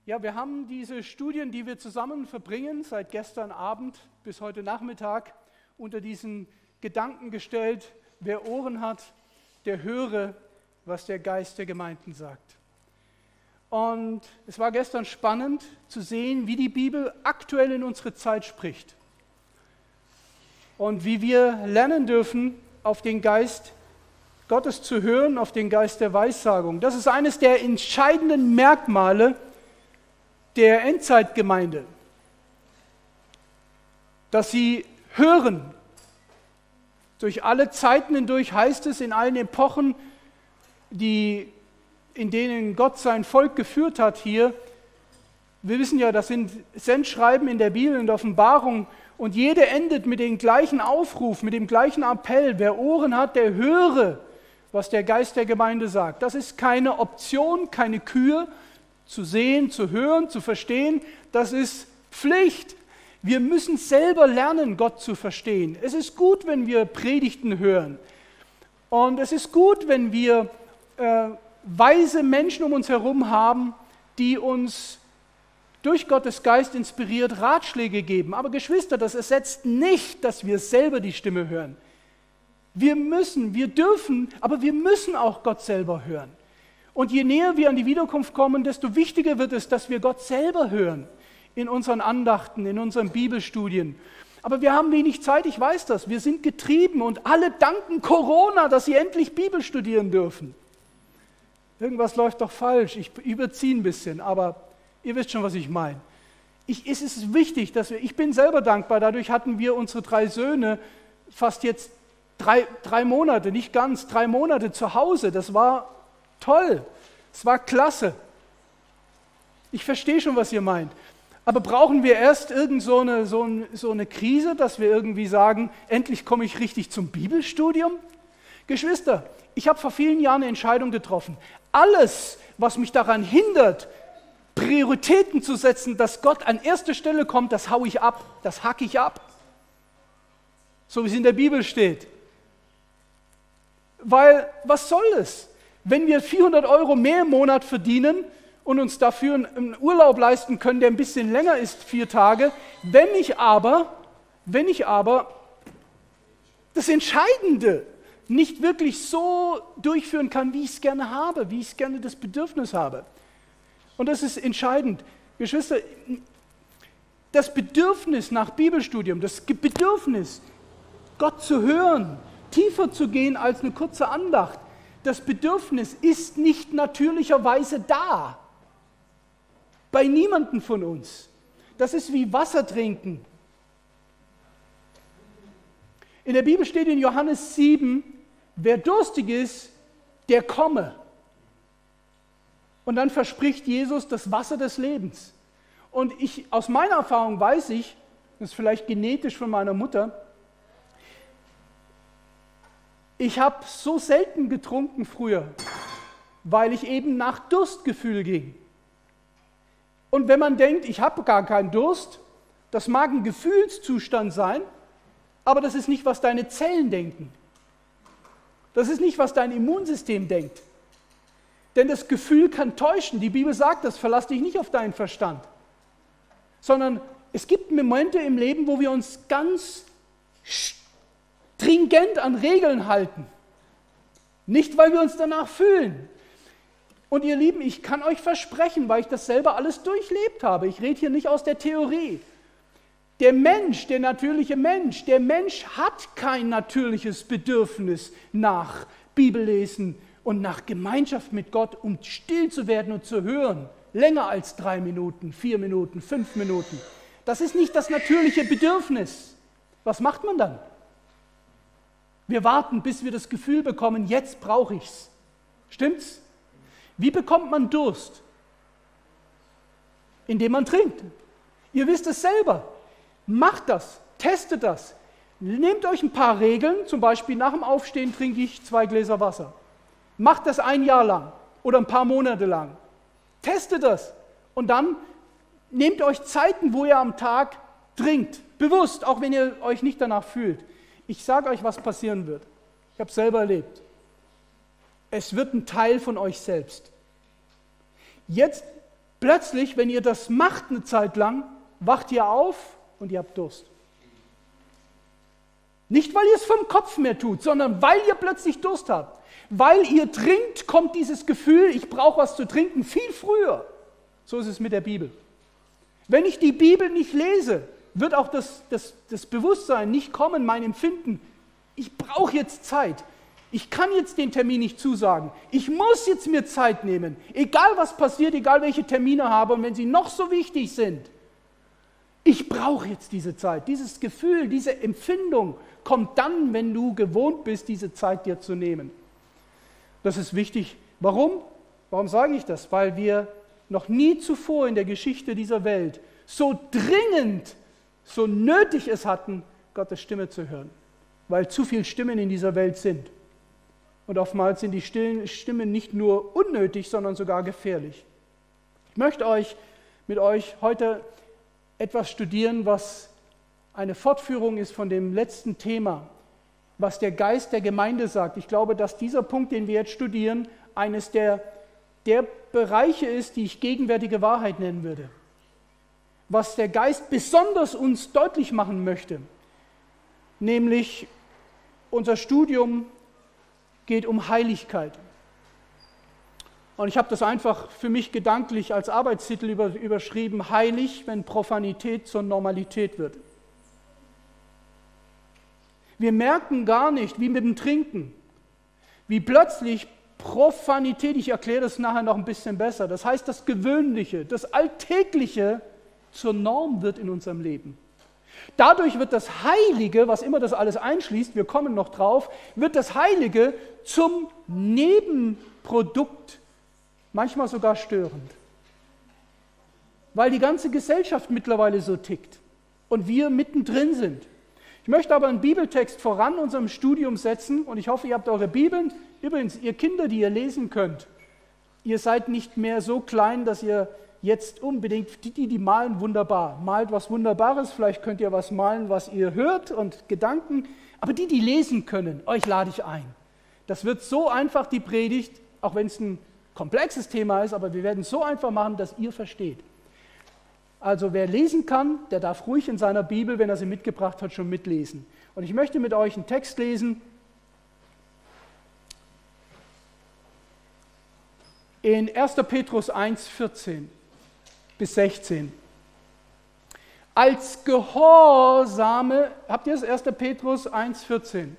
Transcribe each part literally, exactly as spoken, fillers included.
Ja, wir haben diese Studien, die wir zusammen verbringen, seit gestern Abend bis heute Nachmittag, unter diesen Gedanken gestellt: Wer Ohren hat, der höre, was der Geist der Gemeinden sagt. Und es war gestern spannend zu sehen, wie die Bibel aktuell in unsere Zeit spricht. Und wie wir lernen dürfen, auf den Geist Gottes zu hören, auf den Geist der Weissagung. Das ist eines der entscheidenden Merkmale der Endzeitgemeinde, dass sie hören. Durch alle Zeiten hindurch heißt es, in allen Epochen, die, in denen Gott sein Volk geführt hat hier, wir wissen ja, das sind Sendschreiben in der Bibel und Offenbarung, und jede endet mit dem gleichen Aufruf, mit dem gleichen Appell: Wer Ohren hat, der höre, was der Geist der Gemeinde sagt. Das ist keine Option, keine Kür, zu sehen, zu hören, zu verstehen. Das ist Pflicht. Wir müssen selber lernen, Gott zu verstehen. Es ist gut, wenn wir Predigten hören. Und es ist gut, wenn wir äh, weise Menschen um uns herum haben, die uns durch Gottes Geist inspiriert Ratschläge geben. Aber Geschwister, das ersetzt nicht, dass wir selber die Stimme hören. Wir müssen, wir dürfen, aber wir müssen auch Gott selber hören. Und je näher wir an die Wiederkunft kommen, desto wichtiger wird es, dass wir Gott selber hören in unseren Andachten, in unseren Bibelstudien. Aber wir haben wenig Zeit, ich weiß das. Wir sind getrieben und alle danken Corona, dass sie endlich Bibel studieren dürfen. Irgendwas läuft doch falsch. Ich überziehe ein bisschen, aber ihr wisst schon, was ich meine. Ich, es ist wichtig, dass wir, ich bin selber dankbar, dadurch hatten wir unsere drei Söhne fast jetzt drei, drei Monate, nicht ganz, drei Monate zu Hause. Das war toll, es war klasse. Ich verstehe schon, was ihr meint. Aber brauchen wir erst irgend so eine, so, eine, so eine Krise, dass wir irgendwie sagen, endlich komme ich richtig zum Bibelstudium? Geschwister, ich habe vor vielen Jahren eine Entscheidung getroffen. Alles, was mich daran hindert, Prioritäten zu setzen, dass Gott an erste Stelle kommt, das haue ich ab, das hacke ich ab. So wie es in der Bibel steht. Weil, was soll es? Wenn wir vierhundert Euro mehr im Monat verdienen und uns dafür einen Urlaub leisten können, der ein bisschen länger ist, vier Tage, wenn ich aber, wenn ich aber das Entscheidende nicht wirklich so durchführen kann, wie ich es gerne habe, wie ich gerne das Bedürfnis habe. Und das ist entscheidend. Geschwister, das Bedürfnis nach Bibelstudium, das Bedürfnis, Gott zu hören, tiefer zu gehen als eine kurze Andacht, das Bedürfnis ist nicht natürlicherweise da. Bei niemandem von uns. Das ist wie Wasser trinken. In der Bibel steht in Johannes sieben, wer durstig ist, der komme. Und dann verspricht Jesus das Wasser des Lebens. Und ich, aus meiner Erfahrung weiß ich, das ist vielleicht genetisch von meiner Mutter, ich habe so selten getrunken früher, weil ich eben nach Durstgefühl ging. Und wenn man denkt, ich habe gar keinen Durst, das mag ein Gefühlszustand sein, aber das ist nicht, was deine Zellen denken. Das ist nicht, was dein Immunsystem denkt. Denn das Gefühl kann täuschen. Die Bibel sagt das, verlass dich nicht auf deinen Verstand. Sondern es gibt Momente im Leben, wo wir uns ganz stringent an Regeln halten. Nicht, weil wir uns danach fühlen. Und ihr Lieben, ich kann euch versprechen, weil ich das selber alles durchlebt habe, ich rede hier nicht aus der Theorie. Der Mensch, der natürliche Mensch, der Mensch hat kein natürliches Bedürfnis nach Bibellesen und nach Gemeinschaft mit Gott, um still zu werden und zu hören. Länger als drei Minuten, vier Minuten, fünf Minuten. Das ist nicht das natürliche Bedürfnis. Was macht man dann? Wir warten, bis wir das Gefühl bekommen, jetzt brauche ich es. Stimmt's? Wie bekommt man Durst? Indem man trinkt. Ihr wisst es selber. Macht das, testet das. Nehmt euch ein paar Regeln, zum Beispiel nach dem Aufstehen trinke ich zwei Gläser Wasser. Macht das ein Jahr lang oder ein paar Monate lang. Testet das. Und dann nehmt euch Zeiten, wo ihr am Tag trinkt. Bewusst, auch wenn ihr euch nicht danach fühlt. Ich sage euch, was passieren wird. Ich habe es selber erlebt. Es wird ein Teil von euch selbst. Jetzt Plötzlich, wenn ihr das macht eine Zeit lang, wacht ihr auf und ihr habt Durst. Nicht, weil ihr es vom Kopf mehr tut, sondern weil ihr plötzlich Durst habt. Weil ihr trinkt, kommt dieses Gefühl, ich brauche was zu trinken, viel früher. So ist es mit der Bibel. Wenn ich die Bibel nicht lese, wird auch das, das, das Bewusstsein nicht kommen, mein Empfinden. Ich brauche jetzt Zeit. Ich kann jetzt den Termin nicht zusagen. Ich muss jetzt mir Zeit nehmen. Egal was passiert, egal welche Termine habe und wenn sie noch so wichtig sind. Ich brauche jetzt diese Zeit. Dieses Gefühl, diese Empfindung kommt dann, wenn du gewohnt bist, diese Zeit dir zu nehmen. Das ist wichtig. Warum? Warum sage ich das? Weil wir noch nie zuvor in der Geschichte dieser Welt so dringend, so nötig es hatten, Gottes Stimme zu hören. Weil zu viele Stimmen in dieser Welt sind. Und oftmals sind die Stimmen nicht nur unnötig, sondern sogar gefährlich. Ich möchte euch mit euch heute etwas studieren, was eine Fortführung ist von dem letzten Thema, was der Geist der Gemeinde sagt. Ich glaube, dass dieser Punkt, den wir jetzt studieren, eines der, der Bereiche ist, die ich gegenwärtige Wahrheit nennen würde. Was der Geist besonders uns deutlich machen möchte, nämlich unser Studium geht um Heiligkeit. Und ich habe das einfach für mich gedanklich als Arbeitstitel über, überschrieben, heilig, wenn Profanität zur Normalität wird. Wir merken gar nicht, wie mit dem Trinken, wie plötzlich Profanität, ich erkläre das nachher noch ein bisschen besser, das heißt das Gewöhnliche, das Alltägliche zur Norm wird in unserem Leben. Dadurch wird das Heilige, was immer das alles einschließt, wir kommen noch drauf, wird das Heilige zum Nebenprodukt, manchmal sogar störend. Weil die ganze Gesellschaft mittlerweile so tickt und wir mittendrin sind. Ich möchte aber einen Bibeltext voran unserem Studium setzen und ich hoffe, ihr habt eure Bibeln. Übrigens, ihr Kinder, die ihr lesen könnt, ihr seid nicht mehr so klein, dass ihr jetzt unbedingt, die, die, die malen wunderbar, malt was Wunderbares, vielleicht könnt ihr was malen, was ihr hört und Gedanken, aber die, die lesen können, euch lade ich ein. Das wird so einfach, die Predigt, auch wenn es ein komplexes Thema ist, aber wir werden es so einfach machen, dass ihr versteht. Also wer lesen kann, der darf ruhig in seiner Bibel, wenn er sie mitgebracht hat, schon mitlesen. Und ich möchte mit euch einen Text lesen in erster Petrus eins, vierzehn bis sechzehn. Als Gehorsame, habt ihr es, erster Petrus eins, vierzehn?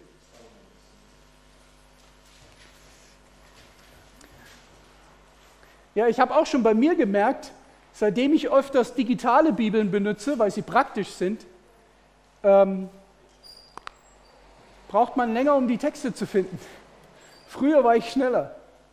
Ja, ich habe auch schon bei mir gemerkt, seitdem ich öfters digitale Bibeln benutze, weil sie praktisch sind, ähm, braucht man länger, um die Texte zu finden. Früher war ich schneller.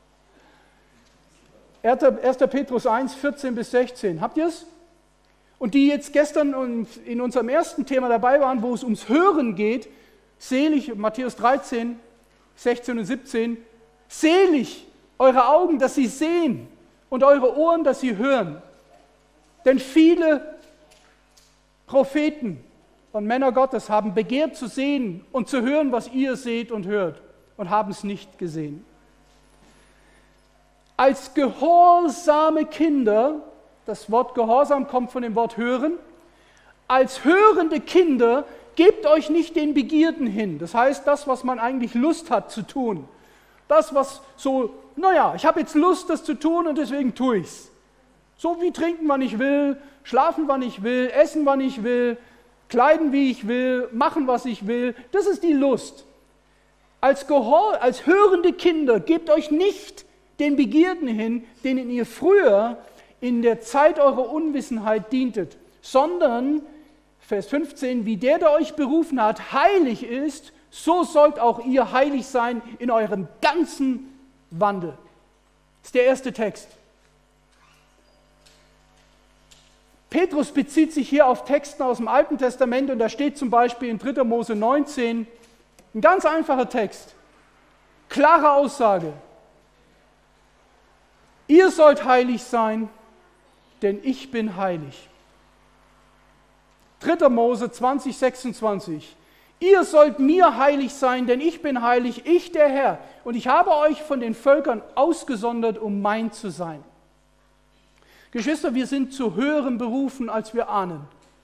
erster Petrus eins, vierzehn bis sechzehn. Habt ihr es? Und die jetzt gestern in unserem ersten Thema dabei waren, wo es ums Hören geht, selig, Matthäus dreizehn, sechzehn und siebzehn, selig eure Augen, dass sie sehen und eure Ohren, dass sie hören. Denn viele Propheten und Männer Gottes haben begehrt zu sehen und zu hören, was ihr seht und hört, und haben es nicht gesehen. Als gehorsame Kinder, das Wort Gehorsam kommt von dem Wort hören, als hörende Kinder gebt euch nicht den Begierden hin. Das heißt, das, was man eigentlich Lust hat zu tun. Das, was so, naja, ich habe jetzt Lust, das zu tun und deswegen tue ich es. So wie trinken, wann ich will, schlafen, wann ich will, essen, wann ich will, kleiden, wie ich will, machen, was ich will. Das ist die Lust. Als, Gehor- als hörende Kinder gebt euch nicht den Begierden hin, denen ihr früher in der Zeit eurer Unwissenheit dientet, sondern, Vers fünfzehn, wie der, der euch berufen hat, heilig ist, so sollt auch ihr heilig sein in eurem ganzen Wandel. Das ist der erste Text. Petrus bezieht sich hier auf Texte aus dem Alten Testament und da steht zum Beispiel in dritter Mose neunzehn, ein ganz einfacher Text, klare Aussage. Ihr sollt heilig sein, denn ich bin heilig. dritter Mose zwanzig, sechsundzwanzig. Ihr sollt mir heilig sein, denn ich bin heilig, ich der Herr. Und ich habe euch von den Völkern ausgesondert, um mein zu sein. Geschwister, wir sind zu höheren berufen, als wir ahnen.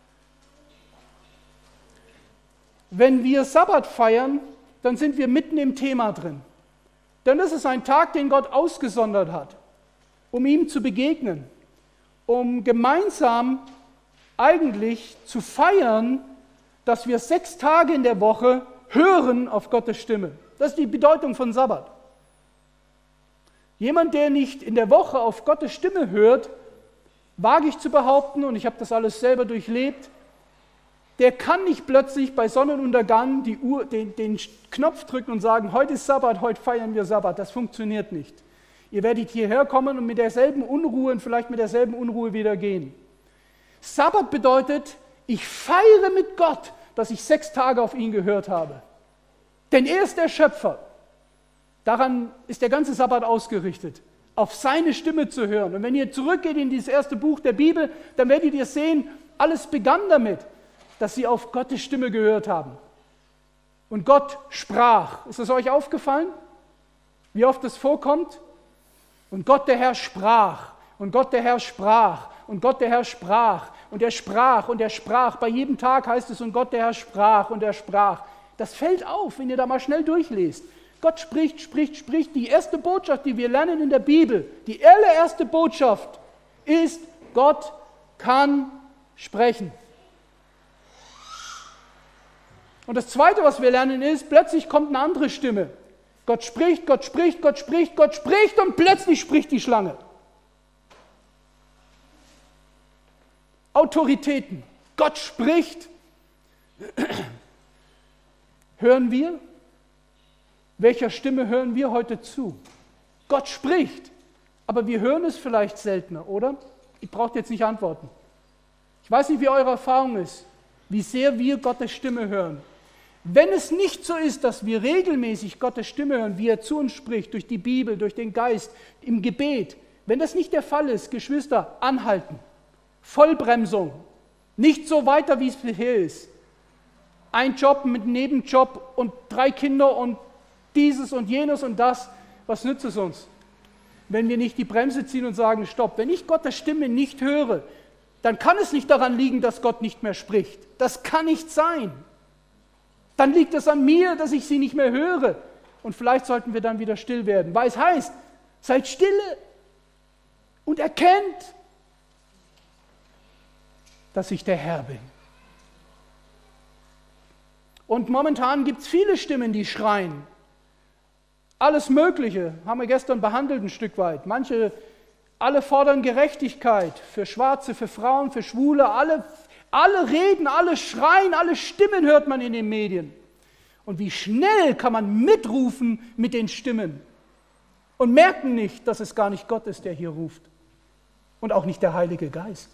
Wenn wir Sabbat feiern, dann sind wir mitten im Thema drin. Denn das ist ein Tag, den Gott ausgesondert hat, um ihm zu begegnen, um gemeinsam eigentlich zu feiern, dass wir sechs Tage in der Woche hören auf Gottes Stimme. Das ist die Bedeutung von Sabbat. Jemand, der nicht in der Woche auf Gottes Stimme hört, wage ich zu behaupten, und ich habe das alles selber durchlebt, der kann nicht plötzlich bei Sonnenuntergang die Uhr, den, den Knopf drücken und sagen, heute ist Sabbat, heute feiern wir Sabbat. Das funktioniert nicht. Ihr werdet hierher kommen und mit derselben Unruhe und vielleicht mit derselben Unruhe wieder gehen. Sabbat bedeutet, ich feiere mit Gott, dass ich sechs Tage auf ihn gehört habe. Denn er ist der Schöpfer. Daran ist der ganze Sabbat ausgerichtet, auf seine Stimme zu hören. Und wenn ihr zurückgeht in dieses erste Buch der Bibel, dann werdet ihr sehen, alles begann damit, dass sie auf Gottes Stimme gehört haben. Und Gott sprach. Ist es euch aufgefallen, wie oft es vorkommt? Und Gott der Herr sprach. Und Gott der Herr sprach. Und Gott der Herr sprach. Und er sprach und er sprach. Bei jedem Tag heißt es, und Gott der Herr sprach und er sprach. Das fällt auf, wenn ihr da mal schnell durchlest. Gott spricht, spricht, spricht. Die erste Botschaft, die wir lernen in der Bibel, die allererste Botschaft ist, Gott kann sprechen. Und das Zweite, was wir lernen, ist, plötzlich kommt eine andere Stimme. Gott spricht, Gott spricht, Gott spricht, Gott spricht und plötzlich spricht die Schlange. Autoritäten. Gott spricht. Hören wir? Welcher Stimme hören wir heute zu? Gott spricht, aber wir hören es vielleicht seltener, oder? Ich brauche jetzt nicht antworten. Ich weiß nicht, wie eure Erfahrung ist, wie sehr wir Gottes Stimme hören. Wenn es nicht so ist, dass wir regelmäßig Gottes Stimme hören, wie er zu uns spricht, durch die Bibel, durch den Geist, im Gebet, wenn das nicht der Fall ist, Geschwister, anhalten, Vollbremsung, nicht so weiter, wie es bisher ist. Ein Job mit einem Nebenjob und drei Kinder und dieses und jenes und das, was nützt es uns, wenn wir nicht die Bremse ziehen und sagen, stopp, wenn ich Gottes Stimme nicht höre, dann kann es nicht daran liegen, dass Gott nicht mehr spricht. Das kann nicht sein. Dann liegt es an mir, dass ich sie nicht mehr höre. Und vielleicht sollten wir dann wieder still werden, weil es heißt, seid stille und erkennt, dass ich der Herr bin. Und momentan gibt es viele Stimmen, die schreien. Alles Mögliche haben wir gestern behandelt ein Stück weit. Manche, alle fordern Gerechtigkeit für Schwarze, für Frauen, für Schwule. Alle, alle reden, alle schreien, alle Stimmen hört man in den Medien. Und wie schnell kann man mitrufen mit den Stimmen und merken nicht, dass es gar nicht Gott ist, der hier ruft. Und auch nicht der Heilige Geist.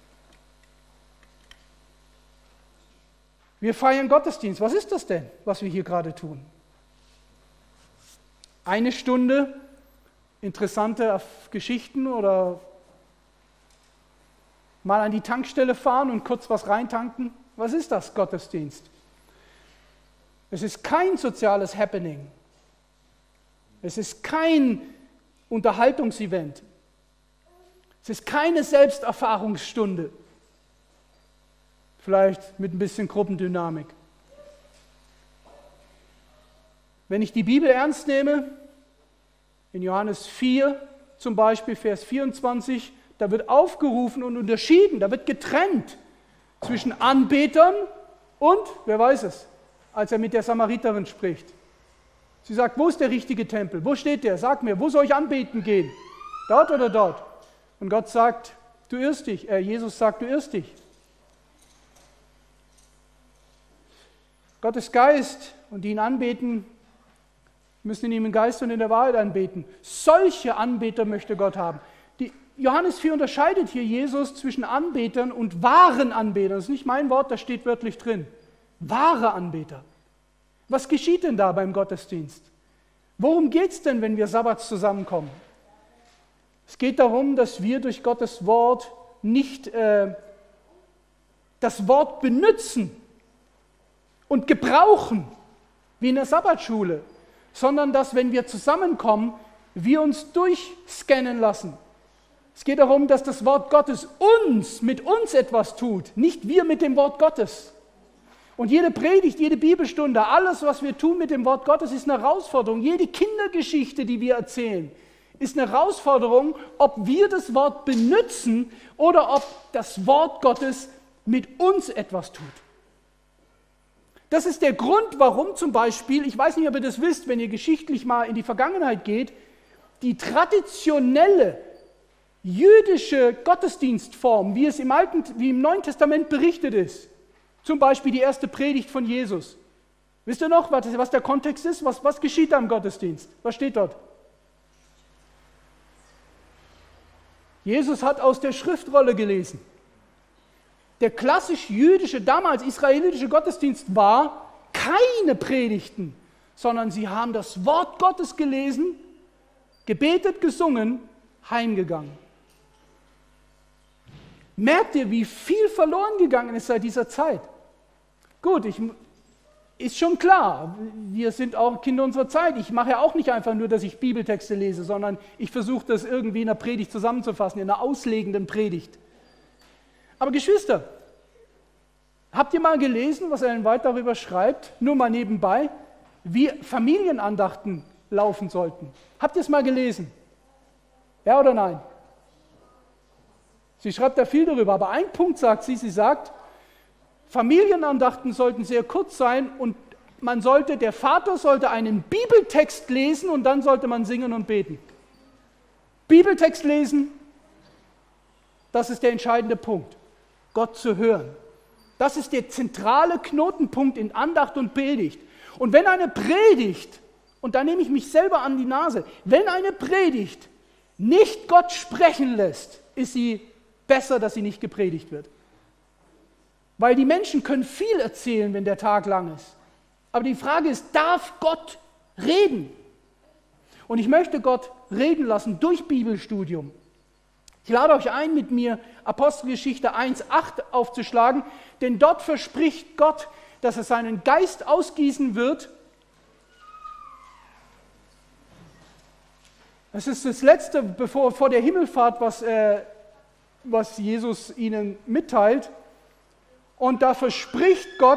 Wir feiern Gottesdienst. Was ist das denn, was wir hier gerade tun? Eine Stunde interessante Geschichten oder mal an die Tankstelle fahren und kurz was reintanken. Was ist das, Gottesdienst? Es ist kein soziales Happening. Es ist kein Unterhaltungsevent. Es ist keine Selbsterfahrungsstunde. Vielleicht mit ein bisschen Gruppendynamik. Wenn ich die Bibel ernst nehme, in Johannes vier zum Beispiel, Vers vierundzwanzig, da wird aufgerufen und unterschieden, da wird getrennt zwischen Anbetern und, wer weiß es, als er mit der Samariterin spricht. Sie sagt, wo ist der richtige Tempel? Wo steht der? Sag mir, wo soll ich anbeten gehen? Dort oder dort? Und Gott sagt, du irrst dich. Äh, Jesus sagt, du irrst dich. Gottes Geist und die ihn anbeten, müssen in ihm im Geist und in der Wahrheit anbeten. Solche Anbeter möchte Gott haben. Die Johannes vier unterscheidet hier Jesus zwischen Anbetern und wahren Anbetern. Das ist nicht mein Wort, das steht wörtlich drin. Wahre Anbeter. Was geschieht denn da beim Gottesdienst? Worum geht es denn, wenn wir sabbats zusammenkommen? Es geht darum, dass wir durch Gottes Wort nicht äh, das Wort benutzen und gebrauchen, wie in der Sabbatschule, sondern dass, wenn wir zusammenkommen, wir uns durchscannen lassen Es geht darum, dass das Wort Gottes uns, mit uns etwas tut, nicht wir mit dem Wort Gottes. Und jede Predigt, jede Bibelstunde, alles, was wir tun mit dem Wort Gottes, ist eine Herausforderung. Jede Kindergeschichte, die wir erzählen, ist eine Herausforderung, ob wir das Wort benutzen oder ob das Wort Gottes mit uns etwas tut. Das ist der Grund, warum zum Beispiel, ich weiß nicht, ob ihr das wisst, wenn ihr geschichtlich mal in die Vergangenheit geht, die traditionelle jüdische Gottesdienstform, wie es im Alten, wie im Neuen Testament berichtet ist, zum Beispiel die erste Predigt von Jesus. Wisst ihr noch, was, was der Kontext ist? Was, was geschieht da im Gottesdienst? Was steht dort? Jesus hat aus der Schriftrolle gelesen. Der klassisch jüdische, damals israelitische Gottesdienst war keine Predigten, sondern sie haben das Wort Gottes gelesen, gebetet, gesungen, heimgegangen. Merkt ihr, wie viel verloren gegangen ist seit dieser Zeit? Gut, ich, ist schon klar, wir sind auch Kinder unserer Zeit. Ich mache ja auch nicht einfach nur, dass ich Bibeltexte lese, sondern ich versuche das irgendwie in einer Predigt zusammenzufassen, in einer auslegenden Predigt. Aber Geschwister, habt ihr mal gelesen, was Ellen White darüber schreibt, nur mal nebenbei, wie Familienandachten laufen sollten? Habt ihr es mal gelesen? Ja oder nein? Sie schreibt da viel darüber, aber ein Punkt sagt sie, sie sagt, Familienandachten sollten sehr kurz sein und man sollte, der Vater sollte einen Bibeltext lesen und dann sollte man singen und beten. Bibeltext lesen, das ist der entscheidende Punkt. Gott zu hören. Das ist der zentrale Knotenpunkt in Andacht und Predigt. Und wenn eine Predigt, und da nehme ich mich selber an die Nase, wenn eine Predigt nicht Gott sprechen lässt, ist sie besser, dass sie nicht gepredigt wird. Weil die Menschen können viel erzählen, wenn der Tag lang ist. Aber die Frage ist, darf Gott reden? Und ich möchte Gott reden lassen durch Bibelstudium. Ich lade euch ein, mit mir Apostelgeschichte eins acht aufzuschlagen, denn dort verspricht Gott, dass er seinen Geist ausgießen wird. Das ist das Letzte, bevor, vor der Himmelfahrt, was, äh, was Jesus ihnen mitteilt. Und da verspricht Gott,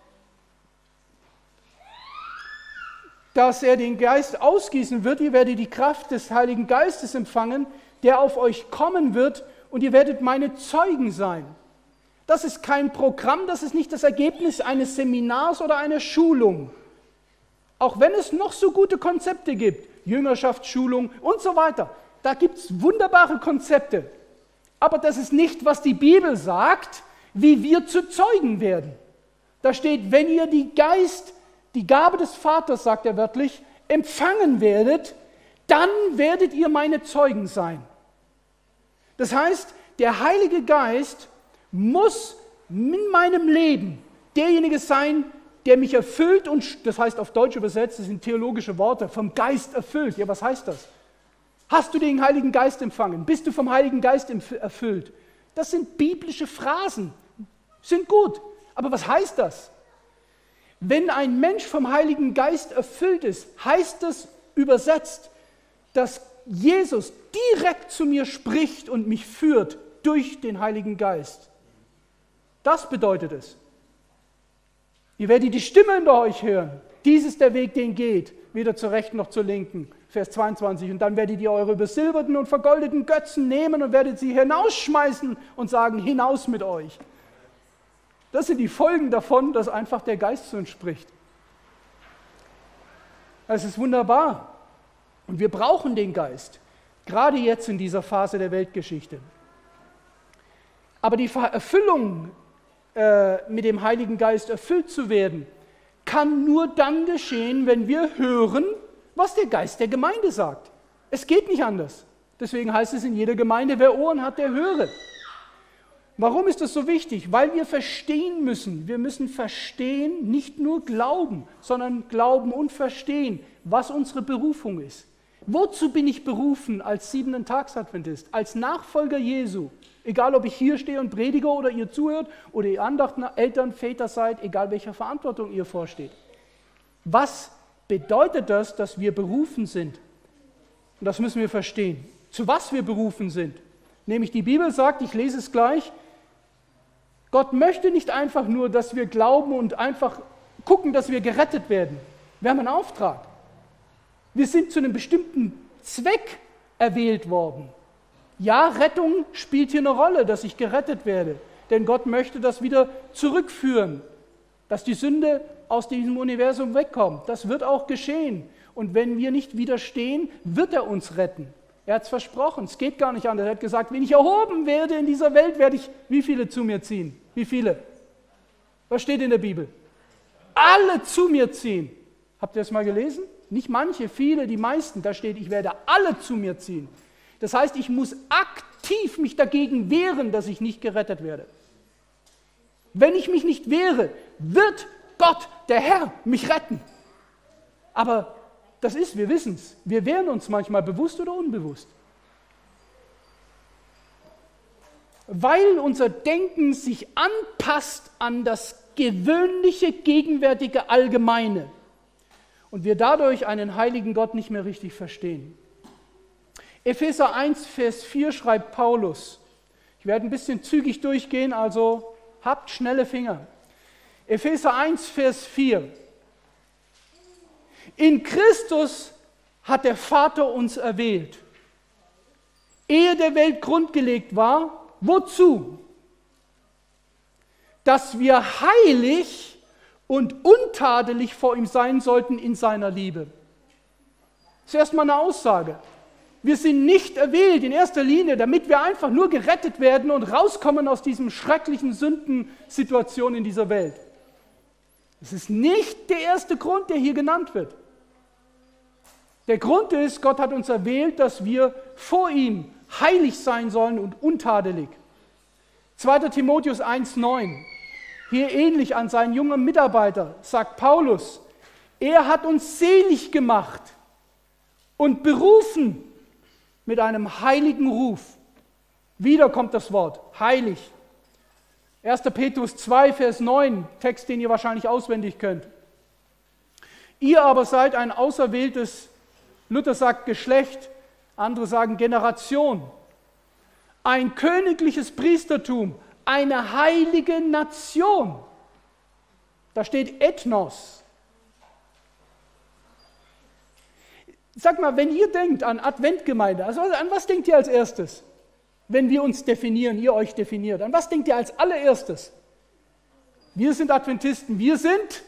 dass er den Geist ausgießen wird. Ihr werdet die Kraft des Heiligen Geistes empfangen, der auf euch kommen wird, und ihr werdet meine Zeugen sein. Das ist kein Programm, das ist nicht das Ergebnis eines Seminars oder einer Schulung. Auch wenn es noch so gute Konzepte gibt, Jüngerschaftsschulung und so weiter, da gibt es wunderbare Konzepte. Aber das ist nicht, was die Bibel sagt, wie wir zu Zeugen werden. Da steht, wenn ihr die Geist, die Gabe des Vaters, sagt er wörtlich, empfangen werdet, dann werdet ihr meine Zeugen sein. Das heißt, der Heilige Geist muss in meinem Leben derjenige sein, der mich erfüllt und, das heißt auf Deutsch übersetzt, das sind theologische Worte, vom Geist erfüllt. Ja, was heißt das? Hast du den Heiligen Geist empfangen? Bist du vom Heiligen Geist erfüllt? Das sind biblische Phrasen, sind gut. Aber was heißt das? Wenn ein Mensch vom Heiligen Geist erfüllt ist, heißt das übersetzt, dass Jesus direkt zu mir spricht und mich führt durch den Heiligen Geist. Das bedeutet es. Ihr werdet die Stimme in euch hören. Dies ist der Weg, den geht, weder zur rechten noch zur linken. Vers zweiundzwanzig. Und dann werdet ihr eure besilberten und vergoldeten Götzen nehmen und werdet sie hinausschmeißen und sagen, hinaus mit euch. Das sind die Folgen davon, dass einfach der Geist zu uns spricht. Das ist wunderbar. Und wir brauchen den Geist, gerade jetzt in dieser Phase der Weltgeschichte. Aber die Erfüllung, äh, mit dem Heiligen Geist erfüllt zu werden, kann nur dann geschehen, wenn wir hören, was der Geist der Gemeinde sagt. Es geht nicht anders. Deswegen heißt es in jeder Gemeinde, wer Ohren hat, der höre. Warum ist das so wichtig? Weil wir verstehen müssen. Wir müssen verstehen, nicht nur glauben, sondern glauben und verstehen, was unsere Berufung ist. Wozu bin ich berufen als Siebenten-Tags-Adventist, als Nachfolger Jesu? Egal, ob ich hier stehe und predige oder ihr zuhört oder ihr Andachten, Eltern, Väter seid, egal welcher Verantwortung ihr vorsteht. Was bedeutet das, dass wir berufen sind? Und das müssen wir verstehen. Zu was wir berufen sind. Nämlich die Bibel sagt, ich lese es gleich, Gott möchte nicht einfach nur, dass wir glauben und einfach gucken, dass wir gerettet werden. Wir haben einen Auftrag. Wir sind zu einem bestimmten Zweck erwählt worden. Ja, Rettung spielt hier eine Rolle, dass ich gerettet werde. Denn Gott möchte das wieder zurückführen, dass die Sünde aus diesem Universum wegkommt. Das wird auch geschehen. Und wenn wir nicht widerstehen, wird er uns retten. Er hat es versprochen, es geht gar nicht anders. Er hat gesagt, wenn ich erhoben werde in dieser Welt, werde ich wie viele zu mir ziehen? Wie viele? Was steht in der Bibel? Alle zu mir ziehen. Habt ihr das mal gelesen? Nicht manche, viele, die meisten. Da steht, ich werde alle zu mir ziehen. Das heißt, ich muss aktiv mich dagegen wehren, dass ich nicht gerettet werde. Wenn ich mich nicht wehre, wird Gott, der Herr, mich retten. Aber das ist, wir wissen es, wir wehren uns manchmal bewusst oder unbewusst. Weil unser Denken sich anpasst an das gewöhnliche, gegenwärtige Allgemeine und wir dadurch einen heiligen Gott nicht mehr richtig verstehen. Epheser eins, Vers vier schreibt Paulus, ich werde ein bisschen zügig durchgehen, also habt schnelle Finger. Epheser eins, Vers vier. In Christus hat der Vater uns erwählt, ehe der Welt grundgelegt war. Wozu? Dass wir heilig und untadelig vor ihm sein sollten in seiner Liebe. Das ist erstmal eine Aussage. Wir sind nicht erwählt in erster Linie, damit wir einfach nur gerettet werden und rauskommen aus diesem schrecklichen Sündensituation in dieser Welt. Das ist nicht der erste Grund, der hier genannt wird. Der Grund ist, Gott hat uns erwählt, dass wir vor ihm heilig sein sollen und untadelig. zweiter Timotheus eins, neun. Hier ähnlich an seinen jungen Mitarbeiter sagt Paulus, er hat uns selig gemacht und berufen mit einem heiligen Ruf. Wieder kommt das Wort, heilig. erster Petrus zwei, Vers neun, Text, den ihr wahrscheinlich auswendig könnt. Ihr aber seid ein auserwähltes, Luther sagt Geschlecht, andere sagen Generation, ein königliches Priestertum, eine heilige Nation. Da steht Ethnos. Sag mal, wenn ihr denkt an Adventgemeinde, also an was denkt ihr als erstes? Wenn wir uns definieren, ihr euch definiert, an was denkt ihr als allererstes? Wir sind Adventisten, wir sind,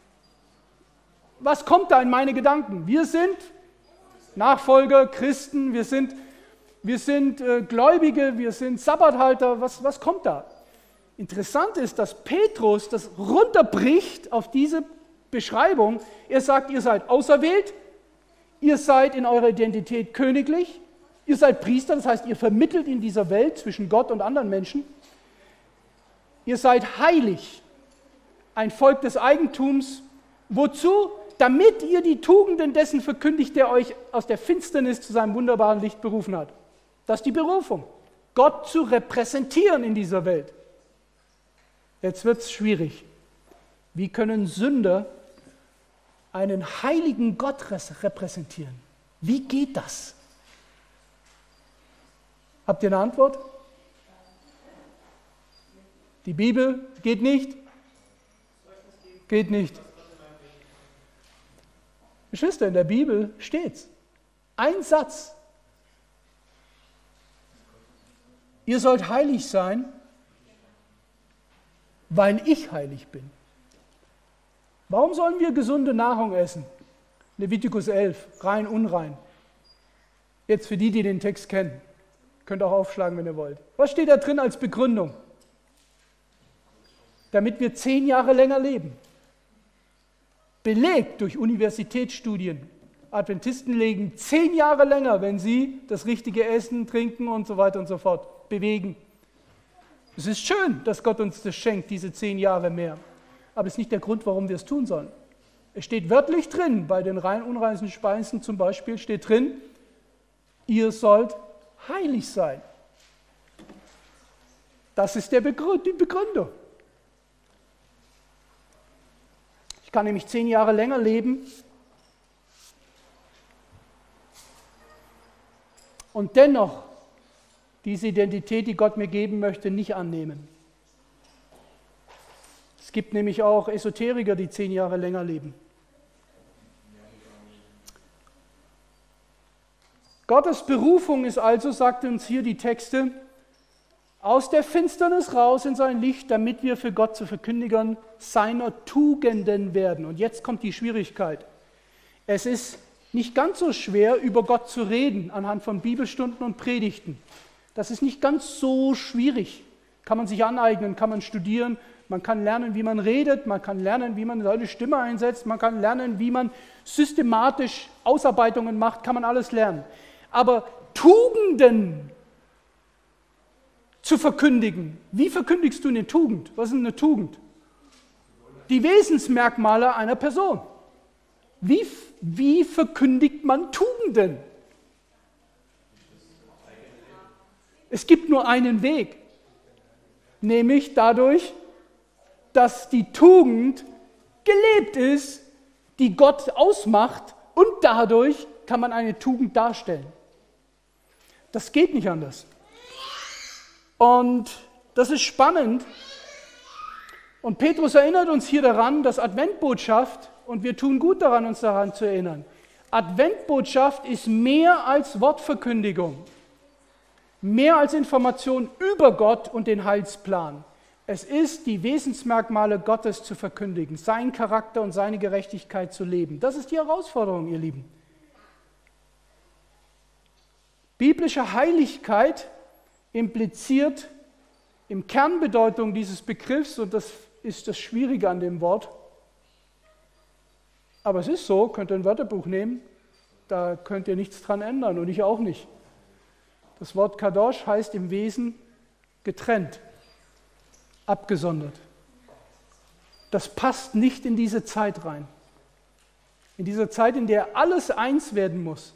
was kommt da in meine Gedanken? Wir sind Nachfolger, Christen, wir sind, wir sind äh, Gläubige, wir sind Sabbathalter, was, was kommt da? Interessant ist, dass Petrus das runterbricht auf diese Beschreibung. Er sagt, ihr seid auserwählt, ihr seid in eurer Identität königlich, ihr seid Priester, das heißt, ihr vermittelt in dieser Welt zwischen Gott und anderen Menschen. Ihr seid heilig, ein Volk des Eigentums. Wozu? Damit ihr die Tugenden dessen verkündigt, der euch aus der Finsternis zu seinem wunderbaren Licht berufen hat. Das ist die Berufung, Gott zu repräsentieren in dieser Welt. Jetzt wird es schwierig. Wie können Sünder einen heiligen Gott repräsentieren? Wie geht das? Habt ihr eine Antwort? Die Bibel geht nicht? Geht nicht. Geschwister, in der Bibel steht's. Ein Satz. Ihr sollt heilig sein, weil ich heilig bin. Warum sollen wir gesunde Nahrung essen? Levitikus elf, rein, unrein. Jetzt für die, die den Text kennen. Könnt auch aufschlagen, wenn ihr wollt. Was steht da drin als Begründung? Damit wir zehn Jahre länger leben. Belegt durch Universitätsstudien. Adventisten leben zehn Jahre länger, wenn sie das richtige Essen, Trinken und so weiter und so fort bewegen. Es ist schön, dass Gott uns das schenkt, diese zehn Jahre mehr. Aber es ist nicht der Grund, warum wir es tun sollen. Es steht wörtlich drin, bei den rein unreinen Speisen zum Beispiel steht drin, ihr sollt heilig sein. Das ist der Begründ- die Begründung. Ich kann nämlich zehn Jahre länger leben und dennoch diese Identität, die Gott mir geben möchte, nicht annehmen. Es gibt nämlich auch Esoteriker, die zehn Jahre länger leben. Gottes Berufung ist also, sagt uns hier die Texte, aus der Finsternis raus in sein Licht, damit wir für Gott zu Verkündigern seiner Tugenden werden. Und jetzt kommt die Schwierigkeit. Es ist nicht ganz so schwer, über Gott zu reden, anhand von Bibelstunden und Predigten. Das ist nicht ganz so schwierig. Kann man sich aneignen, kann man studieren, man kann lernen, wie man redet, man kann lernen, wie man seine Stimme einsetzt, man kann lernen, wie man systematisch Ausarbeitungen macht, kann man alles lernen. Aber Tugenden zu verkündigen, wie verkündigst du eine Tugend? Was ist eine Tugend? Die Wesensmerkmale einer Person. Wie, wie verkündigt man Tugenden? Es gibt nur einen Weg, nämlich dadurch, dass die Tugend gelebt ist, die Gott ausmacht, und dadurch kann man eine Tugend darstellen. Das geht nicht anders. Und das ist spannend. Und Petrus erinnert uns hier daran, dass Adventbotschaft, und wir tun gut daran, uns daran zu erinnern, Adventbotschaft ist mehr als Wortverkündigung, mehr als Information über Gott und den Heilsplan. Es ist, die Wesensmerkmale Gottes zu verkündigen, seinen Charakter und seine Gerechtigkeit zu leben. Das ist die Herausforderung, ihr Lieben. Biblische Heiligkeit impliziert im Kernbedeutung dieses Begriffs, und das ist das Schwierige an dem Wort, aber es ist so, könnt ihr ein Wörterbuch nehmen, da könnt ihr nichts dran ändern und ich auch nicht. Das Wort Kadosh heißt im Wesen getrennt, abgesondert. Das passt nicht in diese Zeit rein. In dieser Zeit, in der alles eins werden muss.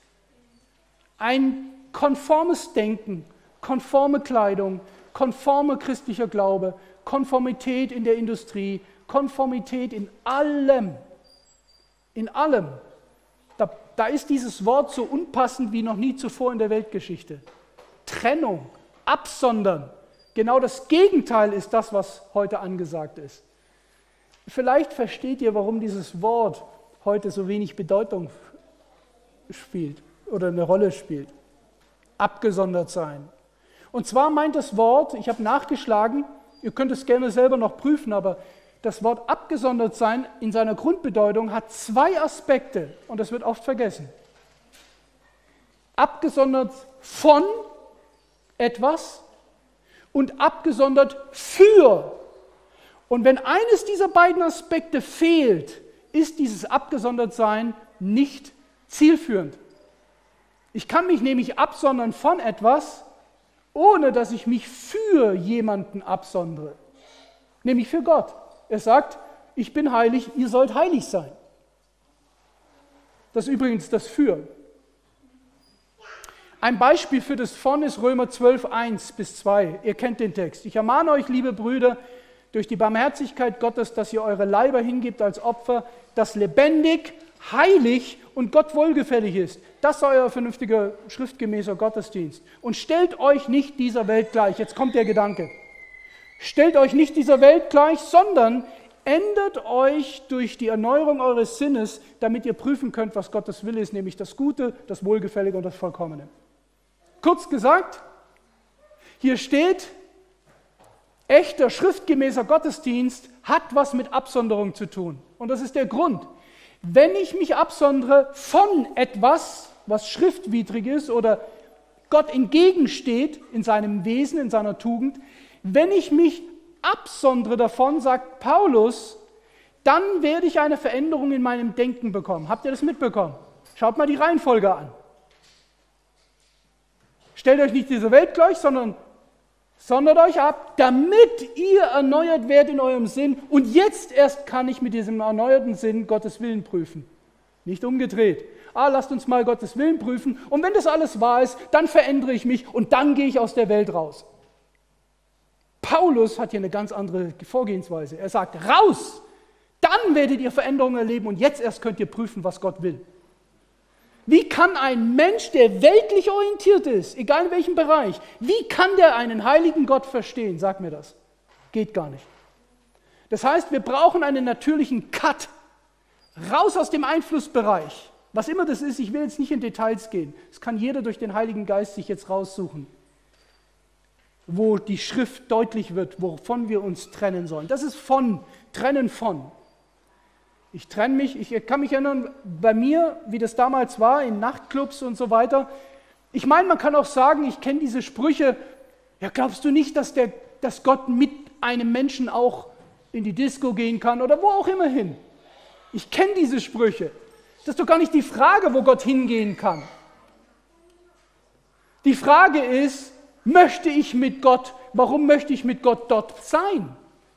Ein konformes Denken, konforme Kleidung, konformer christlicher Glaube, Konformität in der Industrie, Konformität in allem. In allem. Da, da ist dieses Wort so unpassend wie noch nie zuvor in der Weltgeschichte. Trennung, absondern. Genau das Gegenteil ist das, was heute angesagt ist. Vielleicht versteht ihr, warum dieses Wort heute so wenig Bedeutung spielt oder eine Rolle spielt. Abgesondert sein. Und zwar meint das Wort, ich habe nachgeschlagen, ihr könnt es gerne selber noch prüfen, aber das Wort abgesondert sein in seiner Grundbedeutung hat zwei Aspekte und das wird oft vergessen. Abgesondert von etwas und abgesondert für. Und wenn eines dieser beiden Aspekte fehlt, ist dieses Abgesondertsein nicht zielführend. Ich kann mich nämlich absondern von etwas, ohne dass ich mich für jemanden absondere, nämlich für Gott. Er sagt, ich bin heilig, ihr sollt heilig sein. Das ist übrigens das Für. Ein Beispiel für das Von ist Römer zwölf, eins bis zwei. Ihr kennt den Text. Ich ermahne euch, liebe Brüder, durch die Barmherzigkeit Gottes, dass ihr eure Leiber hingebt als Opfer, das lebendig, heilig und Gott wohlgefällig ist. Das sei euer vernünftiger, schriftgemäßer Gottesdienst. Und stellt euch nicht dieser Welt gleich. Jetzt kommt der Gedanke. Stellt euch nicht dieser Welt gleich, sondern ändert euch durch die Erneuerung eures Sinnes, damit ihr prüfen könnt, was Gottes Wille ist, nämlich das Gute, das Wohlgefällige und das Vollkommene. Kurz gesagt, hier steht, echter, schriftgemäßer Gottesdienst hat was mit Absonderung zu tun. Und das ist der Grund. Wenn ich mich absondere von etwas, was schriftwidrig ist oder Gott entgegensteht in seinem Wesen, in seiner Tugend, wenn ich mich absondere davon, sagt Paulus, dann werde ich eine Veränderung in meinem Denken bekommen. Habt ihr das mitbekommen? Schaut mal die Reihenfolge an. Stellt euch nicht dieser Welt gleich, sondern sondert euch ab, damit ihr erneuert werdet in eurem Sinn. Und jetzt erst kann ich mit diesem erneuerten Sinn Gottes Willen prüfen. Nicht umgedreht. Ah, lasst uns mal Gottes Willen prüfen. Und wenn das alles wahr ist, dann verändere ich mich und dann gehe ich aus der Welt raus. Paulus hat hier eine ganz andere Vorgehensweise. Er sagt, raus, dann werdet ihr Veränderungen erleben und jetzt erst könnt ihr prüfen, was Gott will. Wie kann ein Mensch, der weltlich orientiert ist, egal in welchem Bereich, wie kann der einen heiligen Gott verstehen? Sag mir das. Geht gar nicht. Das heißt, wir brauchen einen natürlichen Cut. Raus aus dem Einflussbereich. Was immer das ist, ich will jetzt nicht in Details gehen. Das kann jeder durch den Heiligen Geist sich jetzt raussuchen. Wo die Schrift deutlich wird, wovon wir uns trennen sollen. Das ist von, trennen von. Ich trenne mich, ich kann mich erinnern, bei mir, wie das damals war, in Nachtclubs und so weiter. Ich meine, man kann auch sagen, ich kenne diese Sprüche, ja, glaubst du nicht, dass, der, dass Gott mit einem Menschen auch in die Disco gehen kann oder wo auch immer hin? Ich kenne diese Sprüche. Das ist doch gar nicht die Frage, wo Gott hingehen kann. Die Frage ist, möchte ich mit Gott, warum möchte ich mit Gott dort sein?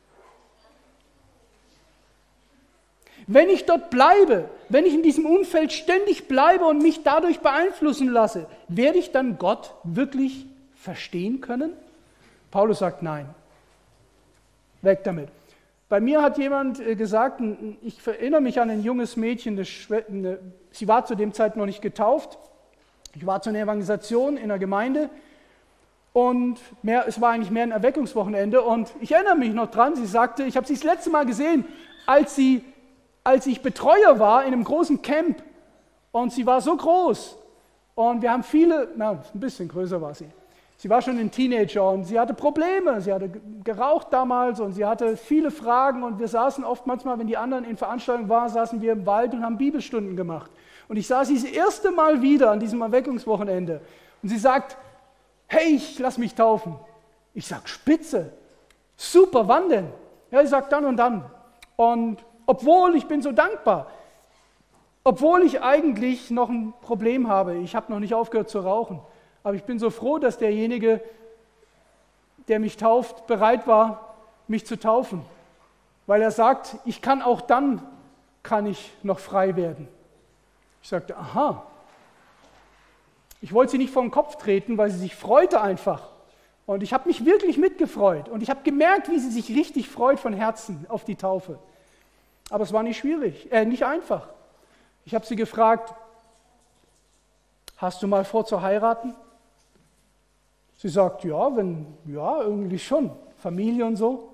Wenn ich dort bleibe, wenn ich in diesem Umfeld ständig bleibe und mich dadurch beeinflussen lasse, werde ich dann Gott wirklich verstehen können? Paulus sagt nein. Weg damit. Bei mir hat jemand gesagt, ich erinnere mich an ein junges Mädchen, eine, sie war zu dem Zeit noch nicht getauft. Ich war zu einer Evangelisation in der Gemeinde und mehr, es war eigentlich mehr ein Erweckungswochenende und ich erinnere mich noch dran, sie sagte, ich habe sie das letzte Mal gesehen, als sie als ich Betreuer war in einem großen Camp und sie war so groß und wir haben viele, na, ein bisschen größer war sie. Sie war schon ein Teenager und sie hatte Probleme, sie hatte geraucht damals und sie hatte viele Fragen und wir saßen oft manchmal, wenn die anderen in Veranstaltungen waren, saßen wir im Wald und haben Bibelstunden gemacht. Und ich sah sie das erste Mal wieder an diesem Erweckungswochenende und sie sagt, hey, ich lass mich taufen. Ich sag, spitze, super, wann denn? Ja, sie sagt, dann und dann. Und obwohl, ich bin so dankbar, obwohl ich eigentlich noch ein Problem habe, ich habe noch nicht aufgehört zu rauchen, aber ich bin so froh, dass derjenige, der mich tauft, bereit war, mich zu taufen, weil er sagt, ich kann auch dann, kann ich noch frei werden. Ich sagte, aha, ich wollte sie nicht vor den Kopf treten, weil sie sich freute einfach und ich habe mich wirklich mitgefreut und ich habe gemerkt, wie sie sich richtig freut von Herzen auf die Taufe. Aber es war nicht schwierig, äh, nicht einfach. Ich habe sie gefragt, hast du mal vor zu heiraten? Sie sagt, ja, wenn, ja, irgendwie schon, Familie und so.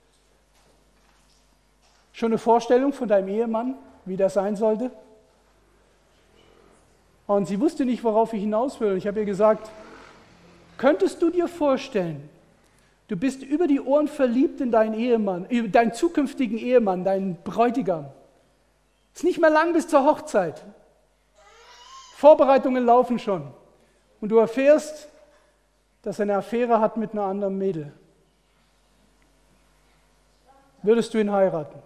Schon eine Vorstellung von deinem Ehemann, wie der sein sollte? Und sie wusste nicht, worauf ich hinaus will. Ich habe ihr gesagt, könntest du dir vorstellen, du bist über die Ohren verliebt in deinen Ehemann, deinen zukünftigen Ehemann, deinen Bräutigam. Es ist nicht mehr lang bis zur Hochzeit. Vorbereitungen laufen schon. Und du erfährst, dass er eine Affäre hat mit einer anderen Mädel. Würdest du ihn heiraten?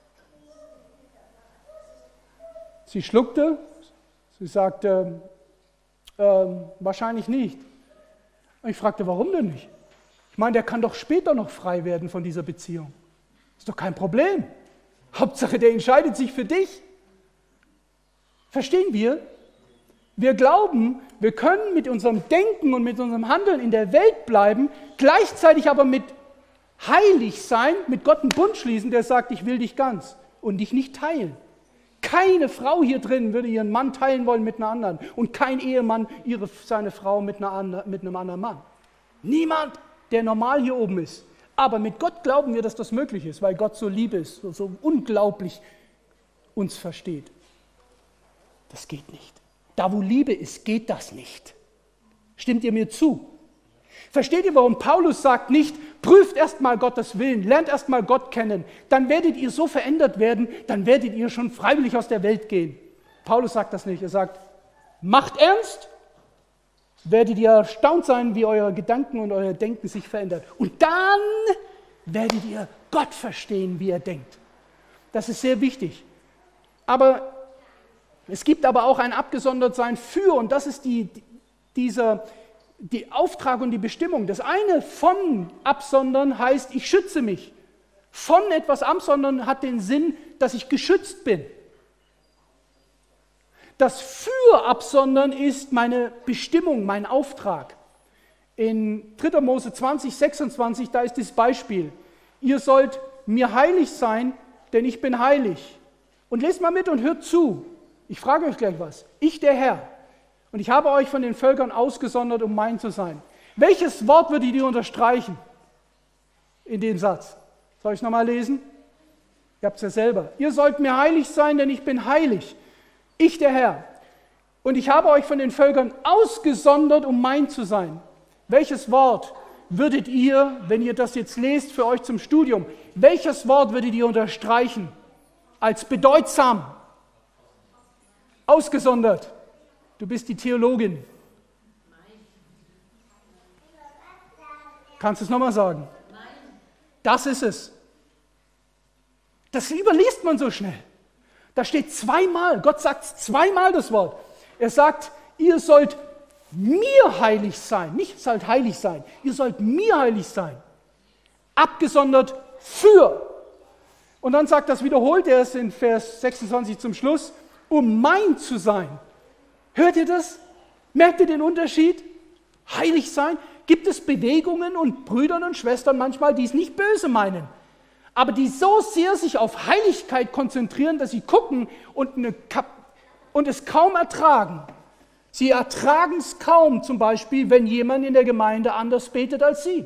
Sie schluckte, sie sagte, äh, wahrscheinlich nicht. Und ich fragte, warum denn nicht? Ich meine, der kann doch später noch frei werden von dieser Beziehung. Ist doch kein Problem. Hauptsache, der entscheidet sich für dich. Verstehen wir? Wir glauben, wir können mit unserem Denken und mit unserem Handeln in der Welt bleiben, gleichzeitig aber mit heilig sein, mit Gott einen Bund schließen, der sagt, ich will dich ganz und dich nicht teilen. Keine Frau hier drin würde ihren Mann teilen wollen mit einer anderen und kein Ehemann ihre, seine Frau mit, einer, mit einem anderen Mann. Niemand, der normal hier oben ist. Aber mit Gott glauben wir, dass das möglich ist, weil Gott so lieb ist, so, so unglaublich uns versteht. Das geht nicht. Da, wo Liebe ist, geht das nicht. Stimmt ihr mir zu? Versteht ihr, warum Paulus sagt nicht, prüft erstmal Gottes Willen, lernt erstmal Gott kennen, dann werdet ihr so verändert werden, dann werdet ihr schon freiwillig aus der Welt gehen. Paulus sagt das nicht, er sagt, macht ernst, werdet ihr erstaunt sein, wie eure Gedanken und euer Denken sich verändert. Und dann werdet ihr Gott verstehen, wie er denkt. Das ist sehr wichtig. Aber es gibt aber auch ein Abgesondertsein für, und das ist die, dieser, die Auftrag und die Bestimmung. Das eine von absondern heißt, ich schütze mich. Von etwas absondern hat den Sinn, dass ich geschützt bin. Das für absondern ist meine Bestimmung, mein Auftrag. In dritter Mose zwanzig, sechsundzwanzig, da ist das Beispiel. Ihr sollt mir heilig sein, denn ich bin heilig. Und lest mal mit und hört zu. Ich frage euch gleich was. Ich, der Herr, und ich habe euch von den Völkern ausgesondert, um mein zu sein. Welches Wort würdet ihr unterstreichen in dem Satz? Soll ich es nochmal lesen? Ihr habt es ja selber. Ihr sollt mir heilig sein, denn ich bin heilig. Ich, der Herr. Und ich habe euch von den Völkern ausgesondert, um mein zu sein. Welches Wort würdet ihr, wenn ihr das jetzt lest für euch zum Studium, welches Wort würdet ihr unterstreichen als bedeutsam? Ausgesondert. Du bist die Theologin. Kannst du es nochmal sagen? Das ist es. Das überliest man so schnell. Da steht zweimal, Gott sagt zweimal das Wort. Er sagt, ihr sollt mir heilig sein, nicht sollt heilig sein, ihr sollt mir heilig sein. Abgesondert für. Und dann sagt das, wiederholt er es in Vers sechsundzwanzig zum Schluss, um mein zu sein. Hört ihr das? Merkt ihr den Unterschied? Heilig sein? Gibt es Bewegungen und Brüdern und Schwestern manchmal, die es nicht böse meinen, aber die so sehr sich auf Heiligkeit konzentrieren, dass sie gucken und, eine Kap- und es kaum ertragen. Sie ertragen es kaum, zum Beispiel, wenn jemand in der Gemeinde anders betet als sie.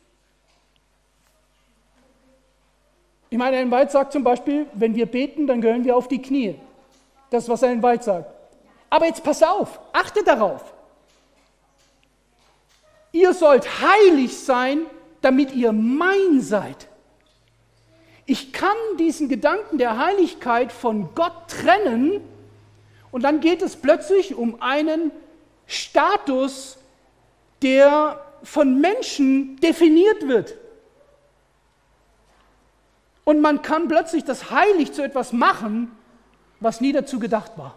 Ich meine, Ellen White sagt zum Beispiel, wenn wir beten, dann gehören wir auf die Knie. Das ist, was Ellen White sagt. Aber jetzt pass auf, achte darauf. Ihr sollt heilig sein, damit ihr mein seid. Ich kann diesen Gedanken der Heiligkeit von Gott trennen und dann geht es plötzlich um einen Status, der von Menschen definiert wird. Und man kann plötzlich das heilig zu etwas machen, was nie dazu gedacht war.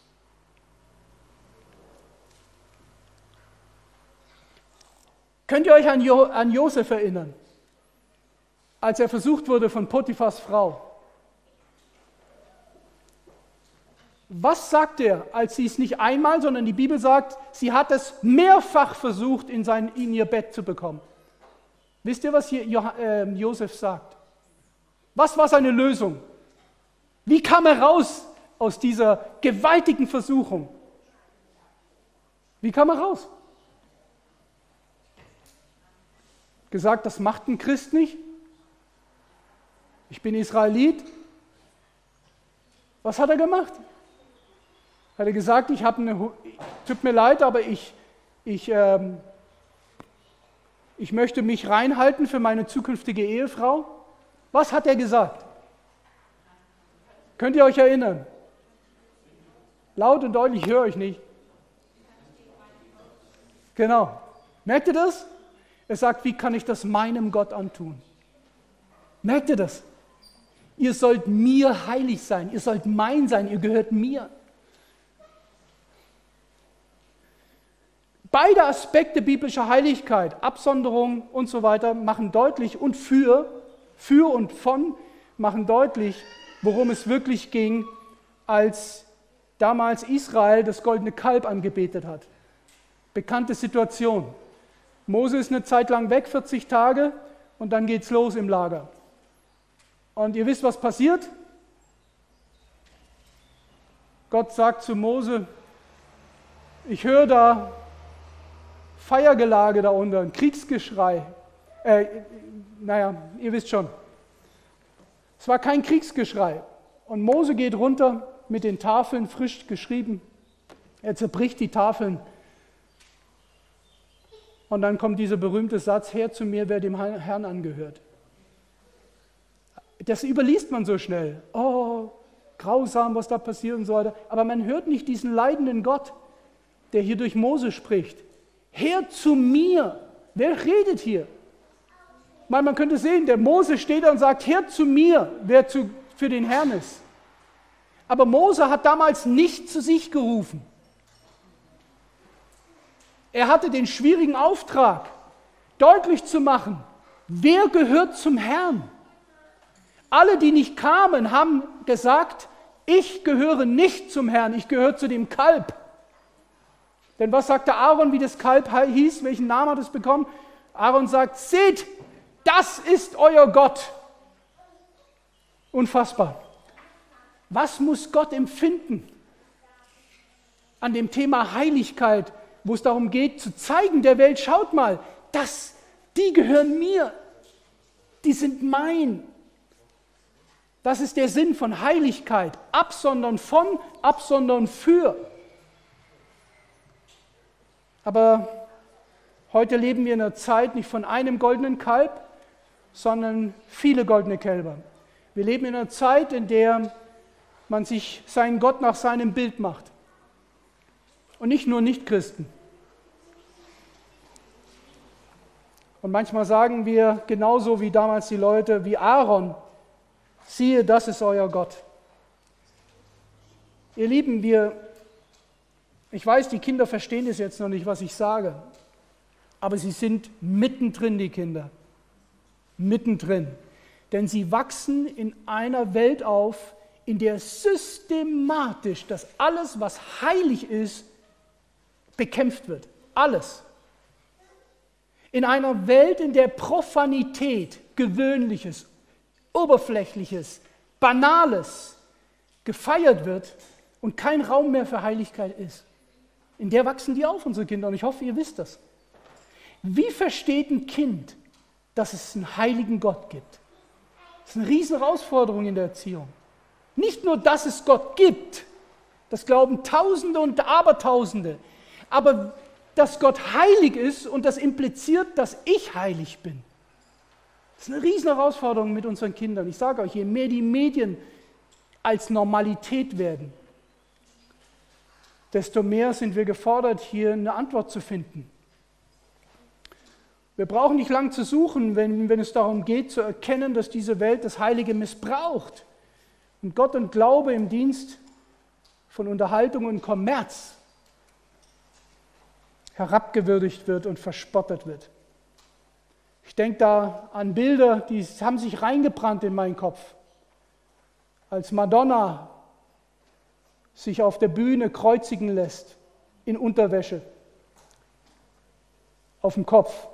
Könnt ihr euch an, jo- an Josef erinnern, als er versucht wurde von Potiphars Frau? Was sagt er, als sie es nicht einmal, sondern die Bibel sagt, sie hat es mehrfach versucht, in, sein, in ihr Bett zu bekommen? Wisst ihr, was hier jo- äh, Josef sagt? Was war seine Lösung? Wie kam er raus aus dieser gewaltigen Versuchung? Wie kam er raus? Gesagt, das macht ein Christ nicht. Ich bin Israelit. Was hat er gemacht? Hat er gesagt, ich habe eine, tut mir leid, aber ich, ich, ähm, ich möchte mich reinhalten für meine zukünftige Ehefrau? Was hat er gesagt? Könnt ihr euch erinnern? Laut und deutlich, ich höre euch nicht. Genau. Merkt ihr das? Er sagt, wie kann ich das meinem Gott antun? Merkt ihr das? Ihr sollt mir heilig sein, ihr sollt mein sein, ihr gehört mir. Beide Aspekte biblischer Heiligkeit, Absonderung und so weiter, machen deutlich und für, für und von, machen deutlich, worum es wirklich ging, als damals Israel das goldene Kalb angebetet hat. Bekannte Situation. Mose ist eine Zeit lang weg, vierzig Tage, und dann geht's los im Lager. Und ihr wisst, was passiert? Gott sagt zu Mose, ich höre da Feiergelage da unten, ein Kriegsgeschrei. Äh, naja, ihr wisst schon. Es war kein Kriegsgeschrei. Und Mose geht runter mit den Tafeln, frisch geschrieben. Er zerbricht die Tafeln. Und dann kommt dieser berühmte Satz, her zu mir, wer dem Herrn angehört. Das überliest man so schnell. Oh, grausam, was da passiert und so weiter. Aber man hört nicht diesen leidenden Gott, der hier durch Mose spricht. Her zu mir. Wer redet hier? Ich meine, man könnte sehen, der Mose steht da und sagt, her zu mir, wer zu, für den Herrn ist. Aber Mose hat damals nicht zu sich gerufen. Er hatte den schwierigen Auftrag, deutlich zu machen, wer gehört zum Herrn. Alle, die nicht kamen, haben gesagt, ich gehöre nicht zum Herrn, ich gehöre zu dem Kalb. Denn was sagte Aaron, wie das Kalb hieß, welchen Namen hat es bekommen? Aaron sagt, seht, das ist euer Gott. Unfassbar. Was muss Gott empfinden, an dem Thema Heiligkeit, wo es darum geht, zu zeigen der Welt, schaut mal, das, die gehören mir, die sind mein. Das ist der Sinn von Heiligkeit, absondern von, absondern für. Aber heute leben wir in einer Zeit nicht von einem goldenen Kalb, sondern viele goldene Kälber. Wir leben in einer Zeit, in der man sich seinen Gott nach seinem Bild macht. Und nicht nur Nichtchristen. Und manchmal sagen wir genauso wie damals die Leute, wie Aaron, siehe, das ist euer Gott. Ihr Lieben, wir, ich weiß, die Kinder verstehen es jetzt noch nicht, was ich sage, aber sie sind mittendrin, die Kinder. Mittendrin. Denn sie wachsen in einer Welt auf, in der systematisch das alles, was heilig ist, bekämpft wird. Alles. In einer Welt, in der Profanität, Gewöhnliches, Oberflächliches, Banales gefeiert wird und kein Raum mehr für Heiligkeit ist. In der wachsen die auf, unsere Kinder, und ich hoffe, ihr wisst das. Wie versteht ein Kind, dass es einen heiligen Gott gibt? Das ist eine riesen Herausforderung in der Erziehung. Nicht nur, dass es Gott gibt, das glauben Tausende und Abertausende, aber dass Gott heilig ist und das impliziert, dass ich heilig bin. Das ist eine riesen Herausforderung mit unseren Kindern. Ich sage euch, je mehr die Medien als Normalität werden, desto mehr sind wir gefordert, hier eine Antwort zu finden. Wir brauchen nicht lang zu suchen, wenn, wenn es darum geht, zu erkennen, dass diese Welt das Heilige missbraucht und Gott und Glaube im Dienst von Unterhaltung und Kommerz herabgewürdigt wird und verspottet wird. Ich denke da an Bilder, die haben sich reingebrannt in meinen Kopf. Als Madonna sich auf der Bühne kreuzigen lässt, in Unterwäsche, auf dem Kopf.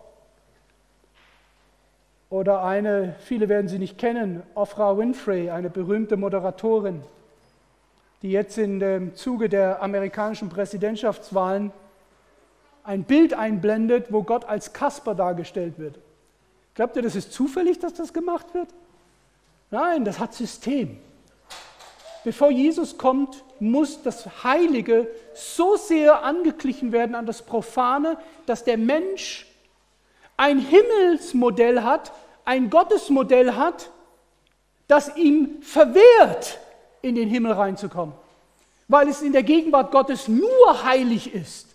Oder eine, viele werden sie nicht kennen, Oprah Winfrey, eine berühmte Moderatorin, die jetzt in dem Zuge der amerikanischen Präsidentschaftswahlen ein Bild einblendet, wo Gott als Kasper dargestellt wird. Glaubt ihr, das ist zufällig, dass das gemacht wird? Nein, das hat System. Bevor Jesus kommt, muss das Heilige so sehr angeglichen werden an das Profane, dass der Mensch ein Himmelsmodell hat, ein Gottesmodell hat, das ihm verwehrt, in den Himmel reinzukommen, weil es in der Gegenwart Gottes nur heilig ist.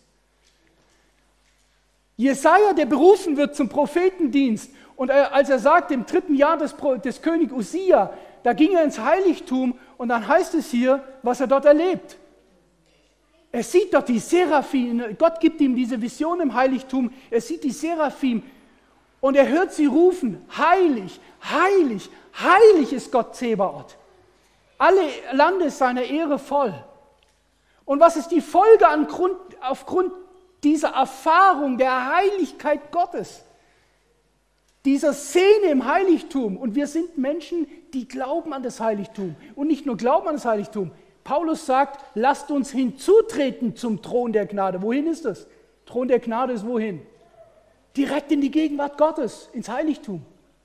Jesaja, der berufen wird zum Prophetendienst, und als er sagt, im dritten Jahr des, des König Usia, da ging er ins Heiligtum, und dann heißt es hier, was er dort erlebt. Er sieht dort die Seraphim, Gott gibt ihm diese Vision im Heiligtum, er sieht die Seraphim, und er hört sie rufen, heilig, heilig, heilig ist Gott Zebaoth. Alle Lande ist seiner Ehre voll. Und was ist die Folge an Grund, aufgrund dieser Erfahrung der Heiligkeit Gottes? Dieser Szene im Heiligtum. Und wir sind Menschen, die glauben an das Heiligtum. Und nicht nur glauben an das Heiligtum. Paulus sagt, lasst uns hinzutreten zum Thron der Gnade. Wohin ist das? Thron der Gnade ist wohin? Direkt in die Gegenwart Gottes, ins Heiligtum.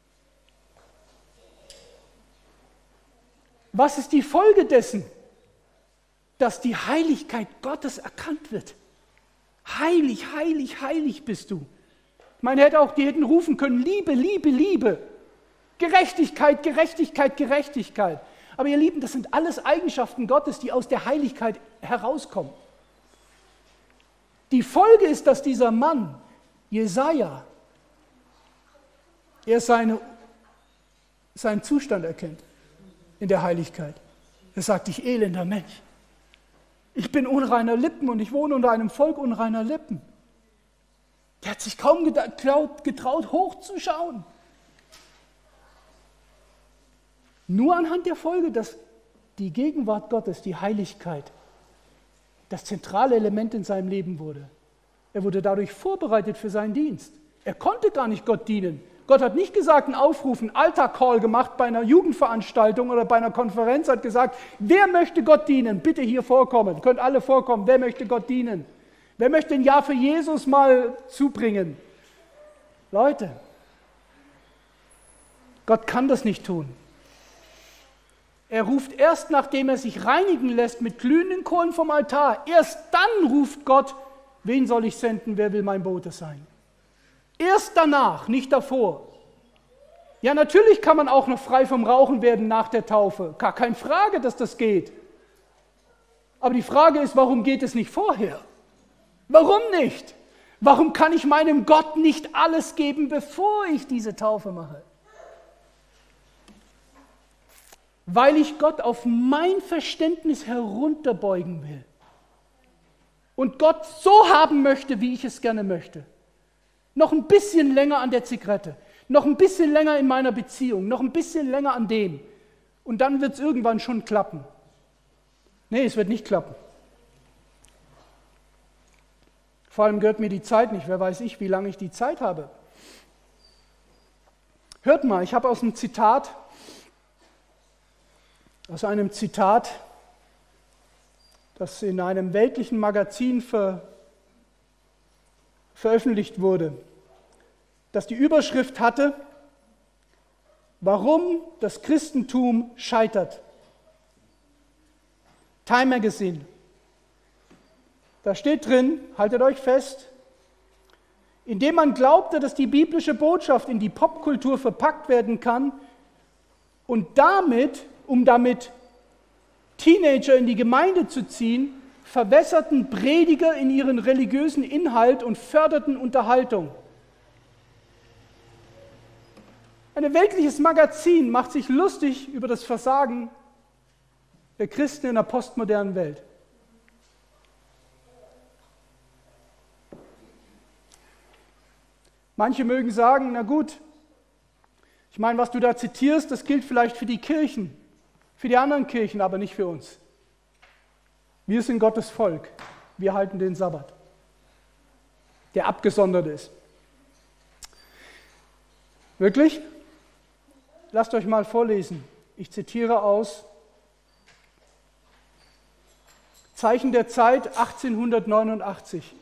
Was ist die Folge dessen? Dass die Heiligkeit Gottes erkannt wird. Heilig, heilig, heilig bist du. Ich meine, hätte auch, die hätten rufen können, Liebe, Liebe, Liebe. Gerechtigkeit, Gerechtigkeit, Gerechtigkeit. Aber ihr Lieben, das sind alles Eigenschaften Gottes, die aus der Heiligkeit herauskommen. Die Folge ist, dass dieser Mann, Jesaja, er seine, seinen Zustand erkennt in der Heiligkeit. Er sagt, ich elender Mensch. Ich bin unreiner Lippen und ich wohne unter einem Volk unreiner Lippen. Der hat sich kaum getraut, getraut hochzuschauen. Nur anhand der Folge, dass die Gegenwart Gottes, die Heiligkeit, das zentrale Element in seinem Leben wurde. Er wurde dadurch vorbereitet für seinen Dienst. Er konnte gar nicht Gott dienen, Gott hat nicht gesagt, einen Aufruf, einen Altar-Call gemacht bei einer Jugendveranstaltung oder bei einer Konferenz, hat gesagt, wer möchte Gott dienen? Bitte hier vorkommen. Könnt alle vorkommen. Wer möchte Gott dienen? Wer möchte ein Jahr für Jesus mal zubringen? Leute, Gott kann das nicht tun. Er ruft erst, nachdem er sich reinigen lässt mit glühenden Kohlen vom Altar. Erst dann ruft Gott, wen soll ich senden, wer will mein Bote sein? Erst danach, nicht davor. Ja, natürlich kann man auch noch frei vom Rauchen werden nach der Taufe. Gar keine Frage, dass das geht. Aber die Frage ist, warum geht es nicht vorher? Warum nicht? Warum kann ich meinem Gott nicht alles geben, bevor ich diese Taufe mache? Weil ich Gott auf mein Verständnis herunterbeugen will und Gott so haben möchte, wie ich es gerne möchte. Noch ein bisschen länger an der Zigarette, noch ein bisschen länger in meiner Beziehung, noch ein bisschen länger an dem. Und dann wird es irgendwann schon klappen. Nee, es wird nicht klappen. Vor allem gehört mir die Zeit nicht. Wer weiß ich, wie lange ich die Zeit habe. Hört mal, ich habe aus einem Zitat, aus einem Zitat, das in einem weltlichen Magazin ver, veröffentlicht wurde, das die Überschrift hatte, warum das Christentum scheitert. Time Magazine. Da steht drin, haltet euch fest, indem man glaubte, dass die biblische Botschaft in die Popkultur verpackt werden kann und damit, um damit Teenager in die Gemeinde zu ziehen, verwässerten Prediger in ihren religiösen Inhalt und förderten Unterhaltung. Ein weltliches Magazin macht sich lustig über das Versagen der Christen in der postmodernen Welt. Manche mögen sagen, na gut, ich meine, was du da zitierst, das gilt vielleicht für die Kirchen, für die anderen Kirchen, aber nicht für uns. Wir sind Gottes Volk, wir halten den Sabbat, der abgesondert ist. Wirklich? Lasst euch mal vorlesen. Ich zitiere aus Zeichen der Zeit achtzehnhundertneunundachtzig.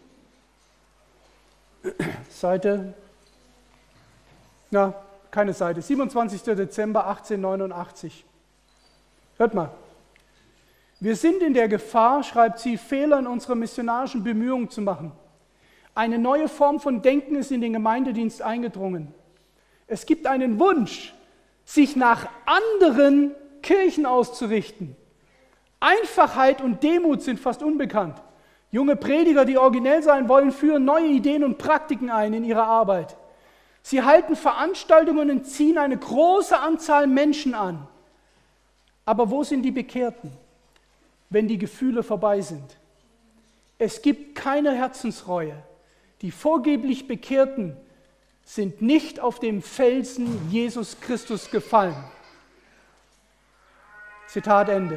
Seite, na, keine Seite, siebenundzwanzigster Dezember achtzehnhundertneunundachtzig. Hört mal. Wir sind in der Gefahr, schreibt sie, Fehler in unserer missionarischen Bemühungen zu machen. Eine neue Form von Denken ist in den Gemeindedienst eingedrungen. Es gibt einen Wunsch, sich nach anderen Kirchen auszurichten. Einfachheit und Demut sind fast unbekannt. Junge Prediger, die originell sein wollen, führen neue Ideen und Praktiken ein in ihrer Arbeit. Sie halten Veranstaltungen und ziehen eine große Anzahl Menschen an. Aber wo sind die Bekehrten, wenn die Gefühle vorbei sind? Es gibt keine Herzensreue. Die vorgeblich Bekehrten sind nicht auf dem Felsen Jesus Christus gefallen. Zitat Ende.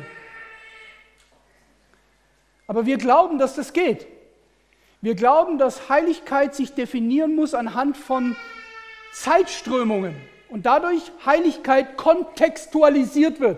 Aber wir glauben, dass das geht. Wir glauben, dass Heiligkeit sich definieren muss anhand von Zeitströmungen und dadurch Heiligkeit kontextualisiert wird.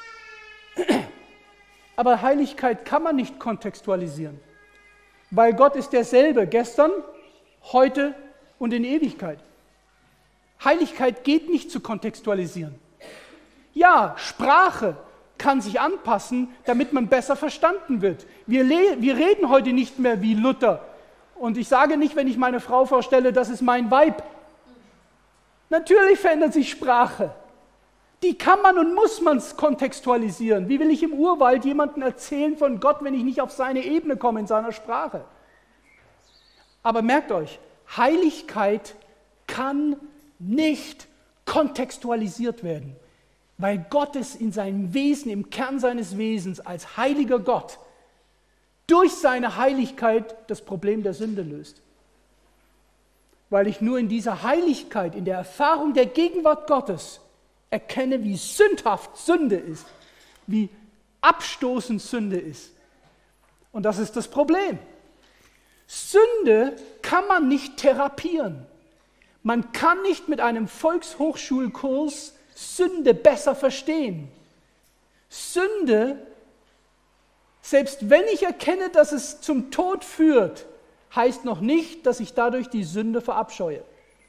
Aber Heiligkeit kann man nicht kontextualisieren, weil Gott ist derselbe gestern, heute und in Ewigkeit. Heiligkeit geht nicht zu kontextualisieren. Ja, Sprache kann sich anpassen, damit man besser verstanden wird. Wir, le- wir reden heute nicht mehr wie Luther. Und ich sage nicht, wenn ich meine Frau vorstelle, das ist mein Weib. Natürlich verändert sich Sprache. Die kann man und muss man kontextualisieren. Wie will ich im Urwald jemandem erzählen von Gott, wenn ich nicht auf seine Ebene komme in seiner Sprache? Aber merkt euch, Heiligkeit kann nicht kontextualisiert werden, weil Gott es in seinem Wesen, im Kern seines Wesens als heiliger Gott durch seine Heiligkeit das Problem der Sünde löst. Weil ich nur in dieser Heiligkeit, in der Erfahrung der Gegenwart Gottes erkenne, wie sündhaft Sünde ist, wie abstoßend Sünde ist. Und das ist das Problem. Sünde kann man nicht therapieren. Man kann nicht mit einem Volkshochschulkurs Sünde besser verstehen. Sünde, selbst wenn ich erkenne, dass es zum Tod führt, heißt noch nicht, dass ich dadurch die Sünde verabscheue.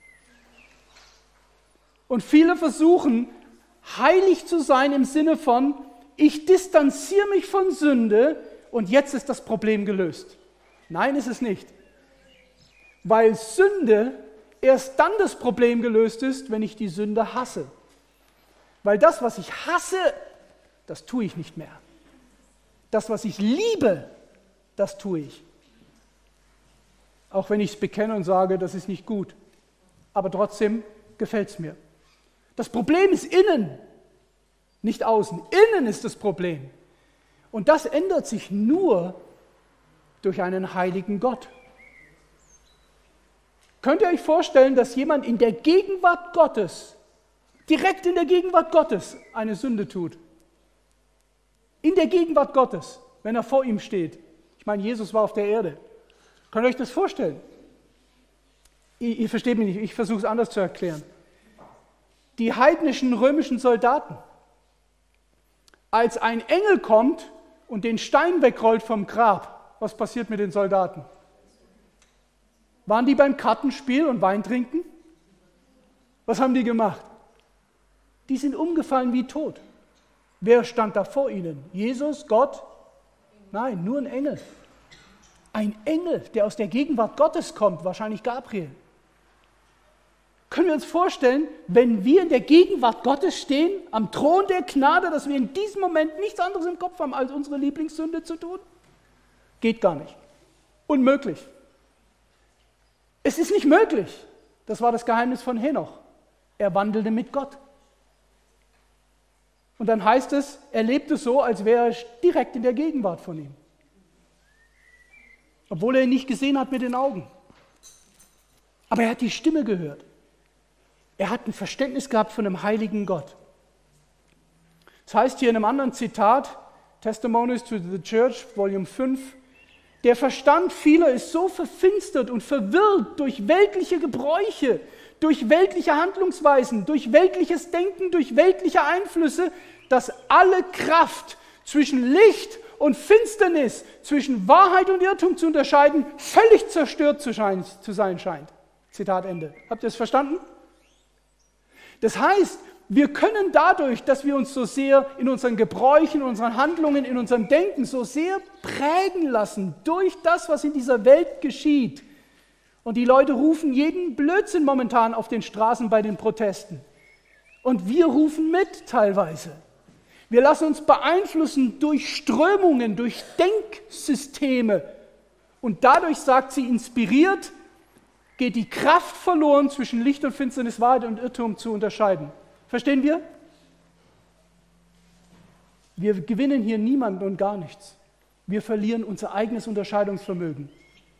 Und viele versuchen, heilig zu sein im Sinne von, ich distanziere mich von Sünde und jetzt ist das Problem gelöst. Nein, ist es nicht. Weil Sünde erst dann das Problem gelöst ist, wenn ich die Sünde hasse. Weil das, was ich hasse, das tue ich nicht mehr. Das, was ich liebe, das tue ich. Auch wenn ich es bekenne und sage, das ist nicht gut. Aber trotzdem gefällt es mir. Das Problem ist innen, nicht außen. Innen ist das Problem. Und das ändert sich nur durch einen heiligen Gott. Könnt ihr euch vorstellen, dass jemand in der Gegenwart Gottes, direkt in der Gegenwart Gottes, eine Sünde tut? In der Gegenwart Gottes, wenn er vor ihm steht. Ich meine, Jesus war auf der Erde. Könnt ihr euch das vorstellen? Ihr, ihr versteht mich nicht, ich versuche es anders zu erklären. Die heidnischen römischen Soldaten, als ein Engel kommt und den Stein wegrollt vom Grab, was passiert mit den Soldaten? Waren die beim Kartenspiel und Wein trinken? Was haben die gemacht? Die sind umgefallen wie tot. Wer stand da vor ihnen? Jesus, Gott? Nein, nur ein Engel. Ein Engel, der aus der Gegenwart Gottes kommt, wahrscheinlich Gabriel. Können wir uns vorstellen, wenn wir in der Gegenwart Gottes stehen, am Thron der Gnade, dass wir in diesem Moment nichts anderes im Kopf haben, als unsere Lieblingssünde zu tun? Geht gar nicht. Unmöglich. Es ist nicht möglich. Das war das Geheimnis von Henoch. Er wandelte mit Gott. Und dann heißt es, er lebte so, als wäre er direkt in der Gegenwart von ihm. Obwohl er ihn nicht gesehen hat mit den Augen. Aber er hat die Stimme gehört. Er hat ein Verständnis gehabt von einem heiligen Gott. Das heißt hier in einem anderen Zitat, Testimonies to the Church, Volume fünf, der Verstand vieler ist so verfinstert und verwirrt durch weltliche Gebräuche, durch weltliche Handlungsweisen, durch weltliches Denken, durch weltliche Einflüsse, dass alle Kraft zwischen Licht und Finsternis, zwischen Wahrheit und Irrtum zu unterscheiden, völlig zerstört zu, schein, zu sein scheint. Zitat Ende. Habt ihr es verstanden? Das heißt, wir können dadurch, dass wir uns so sehr in unseren Gebräuchen, in unseren Handlungen, in unserem Denken so sehr prägen lassen durch das, was in dieser Welt geschieht. Und die Leute rufen jeden Blödsinn momentan auf den Straßen bei den Protesten. Und wir rufen mit teilweise. Wir lassen uns beeinflussen durch Strömungen, durch Denksysteme. Und dadurch, sagt sie, inspiriert, geht die Kraft verloren, zwischen Licht und Finsternis, Wahrheit und Irrtum zu unterscheiden. Verstehen wir? Wir gewinnen hier niemanden und gar nichts. Wir verlieren unser eigenes Unterscheidungsvermögen.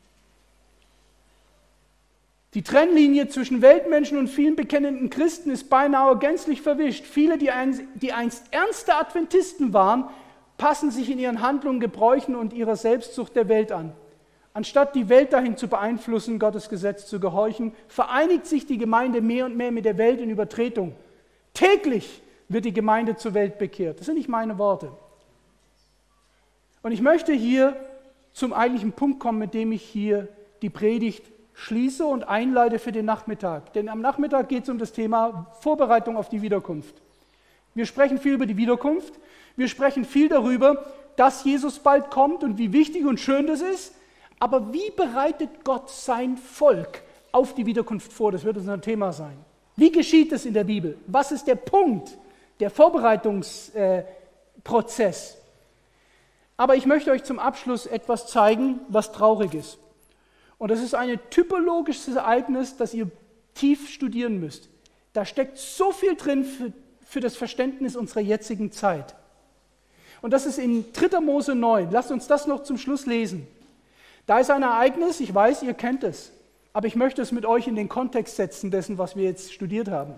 Die Trennlinie zwischen Weltmenschen und vielen bekennenden Christen ist beinahe gänzlich verwischt. Viele, die einst, die einst ernste Adventisten waren, passen sich in ihren Handlungen, Gebräuchen und ihrer Selbstsucht der Welt an. Anstatt die Welt dahin zu beeinflussen, Gottes Gesetz zu gehorchen, vereinigt sich die Gemeinde mehr und mehr mit der Welt in Übertretung. Täglich wird die Gemeinde zur Welt bekehrt. Das sind nicht meine Worte. Und ich möchte hier zum eigentlichen Punkt kommen, mit dem ich hier die Predigt schließe und einleite für den Nachmittag. Denn am Nachmittag geht es um das Thema Vorbereitung auf die Wiederkunft. Wir sprechen viel über die Wiederkunft. Wir sprechen viel darüber, dass Jesus bald kommt und wie wichtig und schön das ist. Aber wie bereitet Gott sein Volk auf die Wiederkunft vor? Das wird unser Thema sein. Wie geschieht es in der Bibel? Was ist der Punkt, der Vorbereitungsprozess? Aber ich möchte euch zum Abschluss etwas zeigen, was traurig ist. Und das ist ein typologisches Ereignis, das ihr tief studieren müsst. Da steckt so viel drin für, für das Verständnis unserer jetzigen Zeit. Und das ist in dritter Mose neun. Lasst uns das noch zum Schluss lesen. Da ist ein Ereignis, ich weiß, ihr kennt es, aber ich möchte es mit euch in den Kontext setzen dessen, was wir jetzt studiert haben.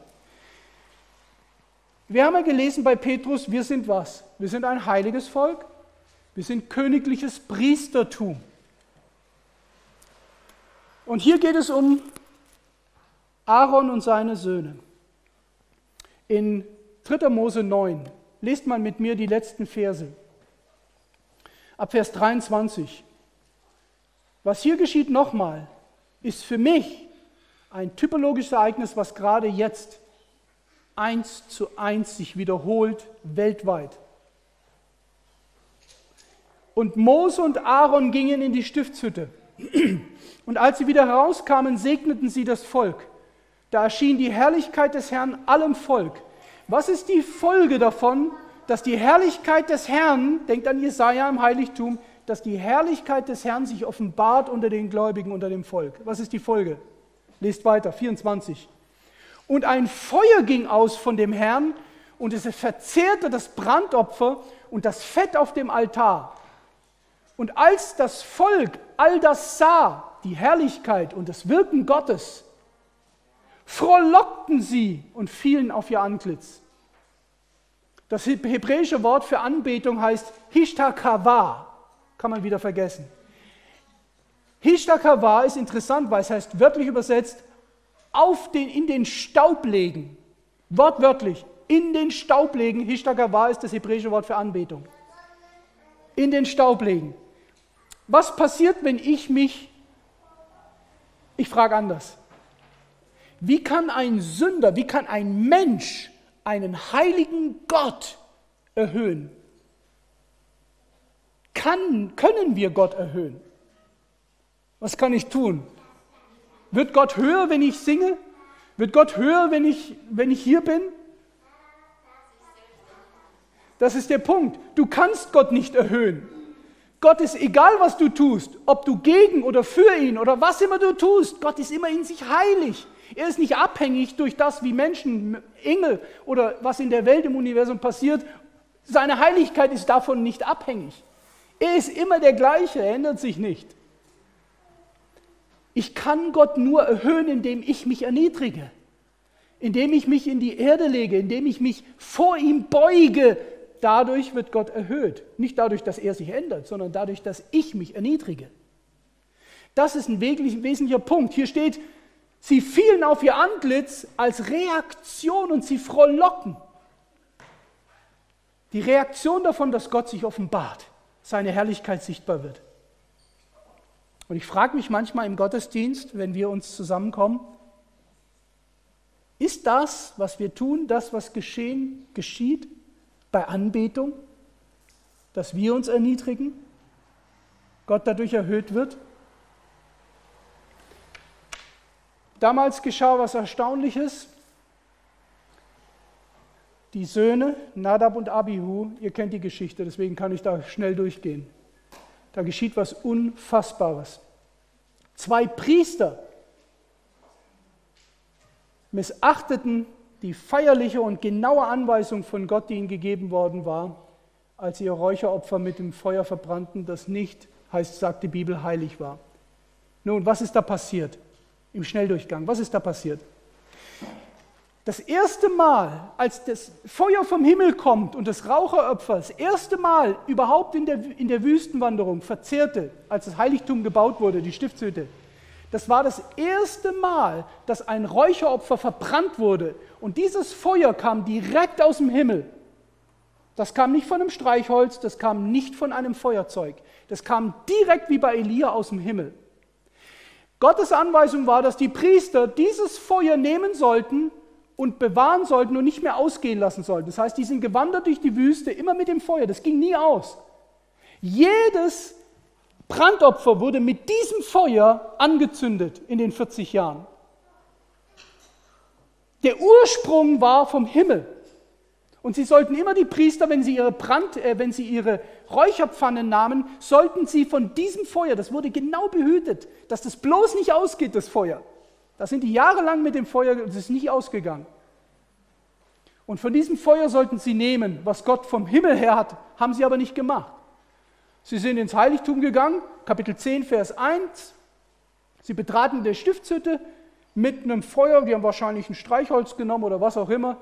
Wir haben ja gelesen bei Petrus, wir sind was? Wir sind ein heiliges Volk, wir sind königliches Priestertum. Und hier geht es um Aaron und seine Söhne. In dritter Mose neun, lest mal mit mir die letzten Verse. Ab Vers dreiundzwanzig. Was hier geschieht nochmal, ist für mich ein typologisches Ereignis, was gerade jetzt eins zu eins sich wiederholt weltweit. Und Mose und Aaron gingen in die Stiftshütte. Und als sie wieder herauskamen, segneten sie das Volk. Da erschien die Herrlichkeit des Herrn allem Volk. Was ist die Folge davon, dass die Herrlichkeit des Herrn, denkt an Jesaja im Heiligtum, dass die Herrlichkeit des Herrn sich offenbart unter den Gläubigen, unter dem Volk? Was ist die Folge? Lest weiter, vierundzwanzig. Und ein Feuer ging aus von dem Herrn und es verzehrte das Brandopfer und das Fett auf dem Altar. Und als das Volk all das sah, die Herrlichkeit und das Wirken Gottes, frohlockten sie und fielen auf ihr Antlitz. Das hebräische Wort für Anbetung heißt Hishtakavah, kann man wieder vergessen. Hishtakavah ist interessant, weil es heißt wörtlich übersetzt, auf den, in den Staub legen. Wortwörtlich, in den Staub legen. Hishtakavah ist das hebräische Wort für Anbetung. In den Staub legen. Was passiert, wenn ich mich, ich frage anders, wie kann ein Sünder, wie kann ein Mensch einen heiligen Gott erhöhen? Kann, können wir Gott erhöhen? Was kann ich tun? Wird Gott höher, wenn ich singe? Wird Gott höher, wenn ich, wenn ich hier bin? Das ist der Punkt. Du kannst Gott nicht erhöhen. Gott ist egal, was du tust, ob du gegen oder für ihn oder was immer du tust. Gott ist immer in sich heilig. Er ist nicht abhängig durch das, wie Menschen, Engel oder was in der Welt im Universum passiert. Seine Heiligkeit ist davon nicht abhängig. Er ist immer der gleiche, er ändert sich nicht. Ich kann Gott nur erhöhen, indem ich mich erniedrige, indem ich mich in die Erde lege, indem ich mich vor ihm beuge. Dadurch wird Gott erhöht. Nicht dadurch, dass er sich ändert, sondern dadurch, dass ich mich erniedrige. Das ist ein wesentlicher Punkt. Hier steht, sie fielen auf ihr Antlitz als Reaktion und sie frohlocken. Die Reaktion davon, dass Gott sich offenbart, seine Herrlichkeit sichtbar wird. Und ich frage mich manchmal im Gottesdienst, wenn wir uns zusammenkommen, ist das, was wir tun, das, was geschehen, geschieht bei Anbetung, dass wir uns erniedrigen, Gott dadurch erhöht wird? Damals geschah was Erstaunliches. Die Söhne, Nadab und Abihu, ihr kennt die Geschichte, deswegen kann ich da schnell durchgehen. Da geschieht was Unfassbares. Zwei Priester missachteten die feierliche und genaue Anweisung von Gott, die ihnen gegeben worden war, als sie ihr Räucheropfer mit dem Feuer verbrannten, das nicht, heißt, sagt die Bibel, heilig war. Nun, was ist da passiert? Im Schnelldurchgang, was ist da passiert? Das erste Mal, als das Feuer vom Himmel kommt und das Raucheropfer, das erste Mal überhaupt in der, in der Wüstenwanderung verzehrte, als das Heiligtum gebaut wurde, die Stiftshütte, das war das erste Mal, dass ein Räucheropfer verbrannt wurde. Und dieses Feuer kam direkt aus dem Himmel. Das kam nicht von einem Streichholz, das kam nicht von einem Feuerzeug. Das kam direkt wie bei Elia aus dem Himmel. Gottes Anweisung war, dass die Priester dieses Feuer nehmen sollten und bewahren sollten und nicht mehr ausgehen lassen sollten. Das heißt, die sind gewandert durch die Wüste, immer mit dem Feuer. Das ging nie aus. Jedes Brandopfer wurde mit diesem Feuer angezündet in den vierzig Jahren. Der Ursprung war vom Himmel. Und sie sollten immer die Priester, wenn sie ihre Brand, äh, wenn sie ihre Räucherpfannen nahmen, sollten sie von diesem Feuer, das wurde genau behütet, dass das bloß nicht ausgeht, das Feuer. Da sind die jahrelang mit dem Feuer, das ist nicht ausgegangen. Und von diesem Feuer sollten sie nehmen, was Gott vom Himmel her hat, haben sie aber nicht gemacht. Sie sind ins Heiligtum gegangen, Kapitel zehn, Vers eins. Sie betraten die Stiftshütte mit einem Feuer, die haben wahrscheinlich ein Streichholz genommen oder was auch immer,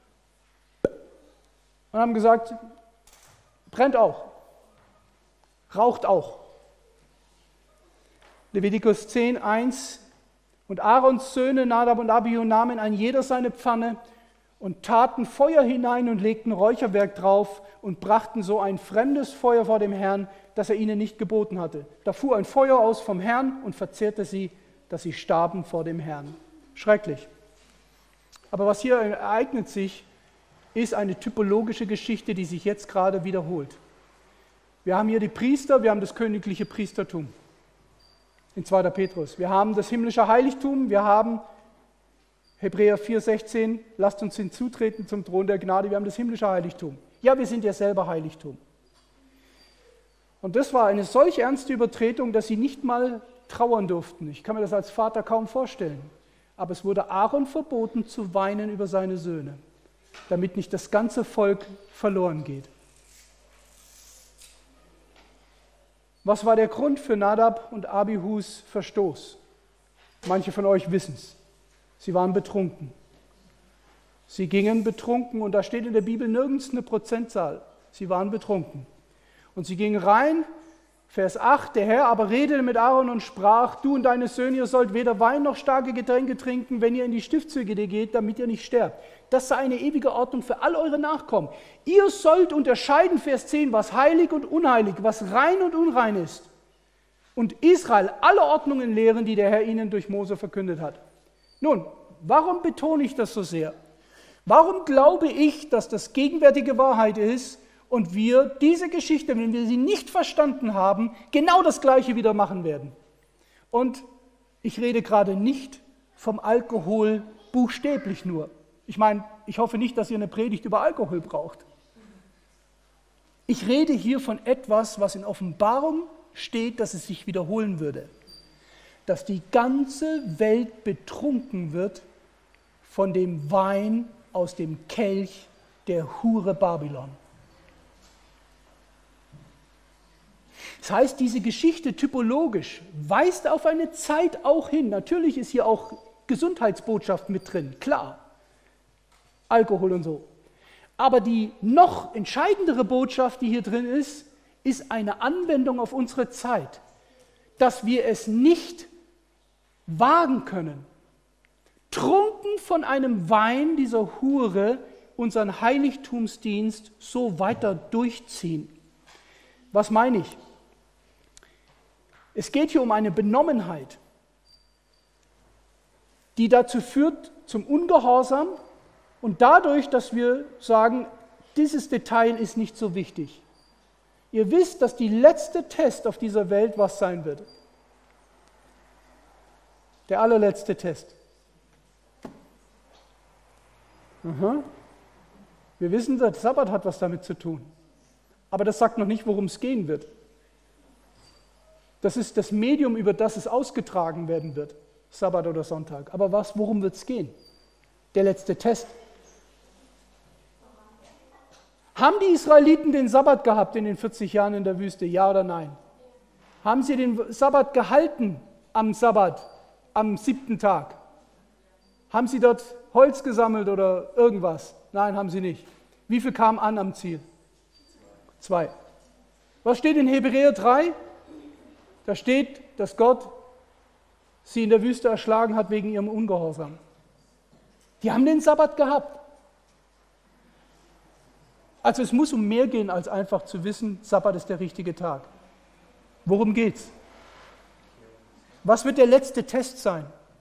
und haben gesagt, brennt auch, raucht auch. Levitikus zehn, eins, Und Aarons Söhne Nadab und Abihu nahmen ein jeder seine Pfanne und taten Feuer hinein und legten Räucherwerk drauf und brachten so ein fremdes Feuer vor dem Herrn, das er ihnen nicht geboten hatte. Da fuhr ein Feuer aus vom Herrn und verzehrte sie, dass sie starben vor dem Herrn. Schrecklich. Aber was hier ereignet sich, ist eine typologische Geschichte, die sich jetzt gerade wiederholt. Wir haben hier die Priester, wir haben das königliche Priestertum in zweiter Petrus. Wir haben das himmlische Heiligtum, wir haben Hebräer vier sechzehn, lasst uns hinzutreten zum Thron der Gnade, wir haben das himmlische Heiligtum. Ja, wir sind ja selber Heiligtum. Und das war eine solch ernste Übertretung, dass sie nicht mal trauern durften. Ich kann mir das als Vater kaum vorstellen. Aber es wurde Aaron verboten, zu weinen über seine Söhne, damit nicht das ganze Volk verloren geht. Was war der Grund für Nadab und Abihus Verstoß? Manche von euch wissen es. Sie waren betrunken. Sie gingen betrunken und da steht in der Bibel nirgends eine Prozentzahl. Sie waren betrunken. Und sie gingen rein, Vers acht, der Herr aber redete mit Aaron und sprach, du und deine Söhne, ihr sollt weder Wein noch starke Getränke trinken, wenn ihr in die Stiftshütte geht, damit ihr nicht sterbt. Das sei eine ewige Ordnung für all eure Nachkommen. Ihr sollt unterscheiden, Vers zehn, was heilig und unheilig, was rein und unrein ist. Und Israel alle Ordnungen lehren, die der Herr ihnen durch Mose verkündet hat. Nun, warum betone ich das so sehr? Warum glaube ich, dass das gegenwärtige Wahrheit ist und wir diese Geschichte, wenn wir sie nicht verstanden haben, genau das Gleiche wieder machen werden? Und ich rede gerade nicht vom Alkohol buchstäblich nur. Ich meine, ich hoffe nicht, dass ihr eine Predigt über Alkohol braucht. Ich rede hier von etwas, was in Offenbarung steht, dass es sich wiederholen würde. Dass die ganze Welt betrunken wird von dem Wein aus dem Kelch der Hure Babylon. Das heißt, diese Geschichte typologisch weist auf eine Zeit auch hin. Natürlich ist hier auch Gesundheitsbotschaft mit drin, klar. Alkohol und so. Aber die noch entscheidendere Botschaft, die hier drin ist, ist eine Anwendung auf unsere Zeit, dass wir es nicht wagen können, trunken von einem Wein dieser Hure unseren Heiligtumsdienst so weiter durchziehen. Was meine ich? Es geht hier um eine Benommenheit, die dazu führt zum Ungehorsam und dadurch, dass wir sagen, dieses Detail ist nicht so wichtig. Ihr wisst, dass die letzte Test auf dieser Welt was sein wird. Der allerletzte Test. Aha. Wir wissen, der Sabbat hat was damit zu tun. Aber das sagt noch nicht, worum es gehen wird. Das ist das Medium, über das es ausgetragen werden wird. Sabbat oder Sonntag. Aber was, worum wird es gehen? Der letzte Test. Haben die Israeliten den Sabbat gehabt in den vierzig Jahren in der Wüste? Ja oder nein? Haben sie den Sabbat gehalten am Sabbat, am siebten Tag? Haben sie dort Holz gesammelt oder irgendwas? Nein, haben sie nicht. Wie viel kam an am Ziel? Zwei. Was steht in Hebräer drei? Da steht, dass Gott sie in der Wüste erschlagen hat wegen ihrem Ungehorsam. Die haben den Sabbat gehabt. Also es muss um mehr gehen, als einfach zu wissen, Sabbat ist der richtige Tag. Worum geht's? Was wird der letzte Test sein?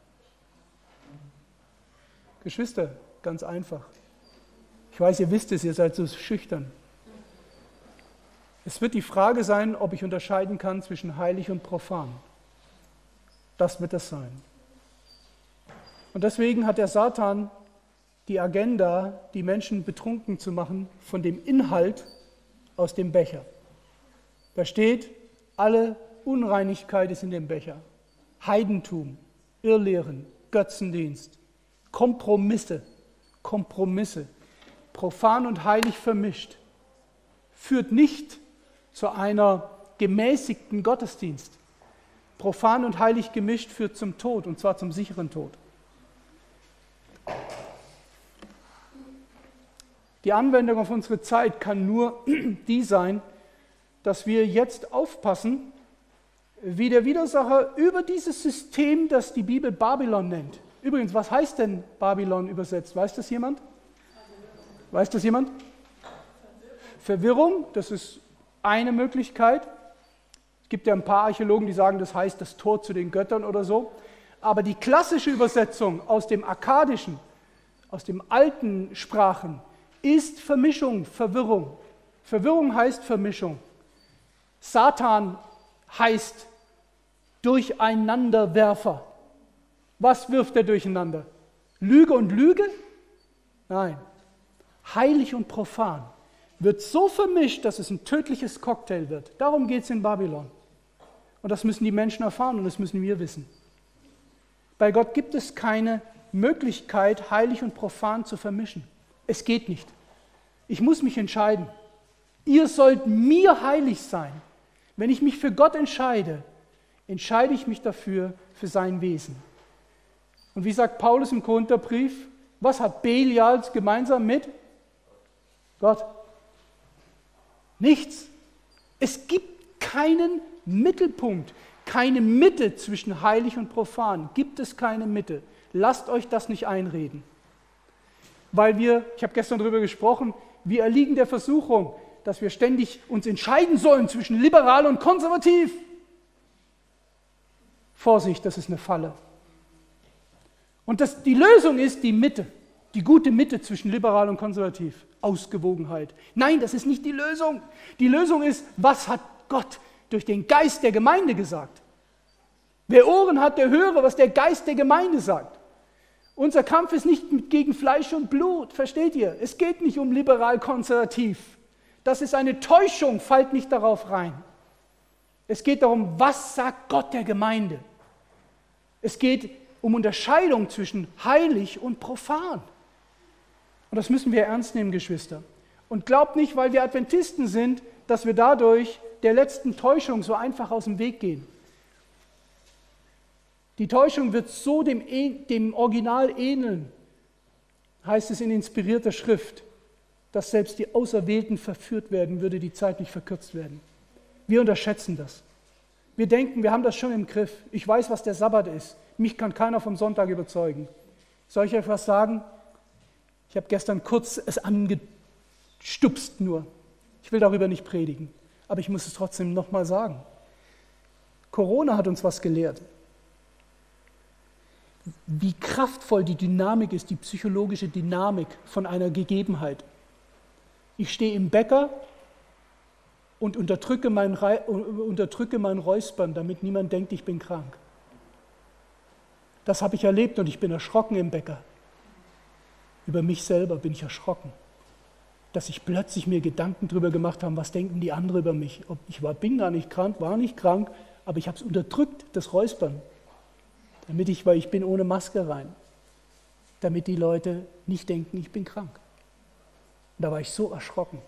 Geschwister, ganz einfach. Ich weiß, ihr wisst es, ihr seid so schüchtern. Es wird die Frage sein, ob ich unterscheiden kann zwischen heilig und profan. Das wird es sein. Und deswegen hat der Satan die Agenda, die Menschen betrunken zu machen von dem Inhalt aus dem Becher. Da steht, alle Unreinigkeit ist in dem Becher. Heidentum, Irrlehren, Götzendienst, Kompromisse, Kompromisse, profan und heilig vermischt, führt nicht zu einer gemäßigten Gottesdienst. Profan und heilig gemischt führt zum Tod, und zwar zum sicheren Tod. Die Anwendung auf unsere Zeit kann nur die sein, dass wir jetzt aufpassen, wie der Widersacher über dieses System, das die Bibel Babylon nennt. Übrigens, was heißt denn Babylon übersetzt? Weiß das jemand? Weiß das jemand? Verwirrung, das ist eine Möglichkeit. Es gibt ja ein paar Archäologen, die sagen, das heißt das Tor zu den Göttern oder so. Aber die klassische Übersetzung aus dem Akkadischen, aus den alten Sprachen, ist Vermischung, Verwirrung. Verwirrung heißt Vermischung. Satan heißt Durcheinanderwerfer. Was wirft er durcheinander? Lüge und Lüge? Nein. Heilig und profan wird so vermischt, dass es ein tödliches Cocktail wird. Darum geht es in Babylon. Und das müssen die Menschen erfahren und das müssen wir wissen. Bei Gott gibt es keine Möglichkeit, heilig und profan zu vermischen. Es geht nicht. Ich muss mich entscheiden. Ihr sollt mir heilig sein. Wenn ich mich für Gott entscheide, entscheide ich mich dafür, für sein Wesen. Und wie sagt Paulus im Korintherbrief, was hat Belial gemeinsam mit Gott? Nichts. Es gibt keinen Mittelpunkt, keine Mitte zwischen heilig und profan. Gibt es keine Mitte. Lasst euch das nicht einreden. Weil wir, ich habe gestern darüber gesprochen, wir erliegen der Versuchung, dass wir ständig uns entscheiden sollen zwischen liberal und konservativ. Vorsicht, das ist eine Falle. Und das, die Lösung ist die Mitte, die gute Mitte zwischen liberal und konservativ. Ausgewogenheit. Nein, das ist nicht die Lösung. Die Lösung ist, was hat Gott durch den Geist der Gemeinde gesagt? Wer Ohren hat, der höre, was der Geist der Gemeinde sagt. Unser Kampf ist nicht gegen Fleisch und Blut, versteht ihr? Es geht nicht um liberal-konservativ. Das ist eine Täuschung, fallt nicht darauf rein. Es geht darum, was sagt Gott der Gemeinde? Es geht um Unterscheidung zwischen heilig und profan. Und das müssen wir ernst nehmen, Geschwister. Und glaubt nicht, weil wir Adventisten sind, dass wir dadurch der letzten Täuschung so einfach aus dem Weg gehen. Die Täuschung wird so dem, dem Original ähneln, heißt es in inspirierter Schrift, dass selbst die Auserwählten verführt werden, würde die Zeit nicht verkürzt werden. Wir unterschätzen das. Wir denken, wir haben das schon im Griff. Ich weiß, was der Sabbat ist. Mich kann keiner vom Sonntag überzeugen. Soll ich euch was sagen? Ich habe gestern kurz es angestupst nur. Ich will darüber nicht predigen, aber ich muss es trotzdem nochmal sagen. Corona hat uns was gelehrt. Wie kraftvoll die Dynamik ist, die psychologische Dynamik von einer Gegebenheit. Ich stehe im Bäcker und unterdrücke mein, Re- unterdrücke mein Räuspern, damit niemand denkt, ich bin krank. Das habe ich erlebt und ich bin erschrocken im Bäcker. Über mich selber bin ich erschrocken, dass ich plötzlich mir Gedanken darüber gemacht habe, was denken die anderen über mich. Ich war, bin gar nicht krank, war nicht krank, aber ich habe es unterdrückt, das Räuspern, damit ich, weil ich bin ohne Maske rein, damit die Leute nicht denken, ich bin krank. Und da war ich so erschrocken.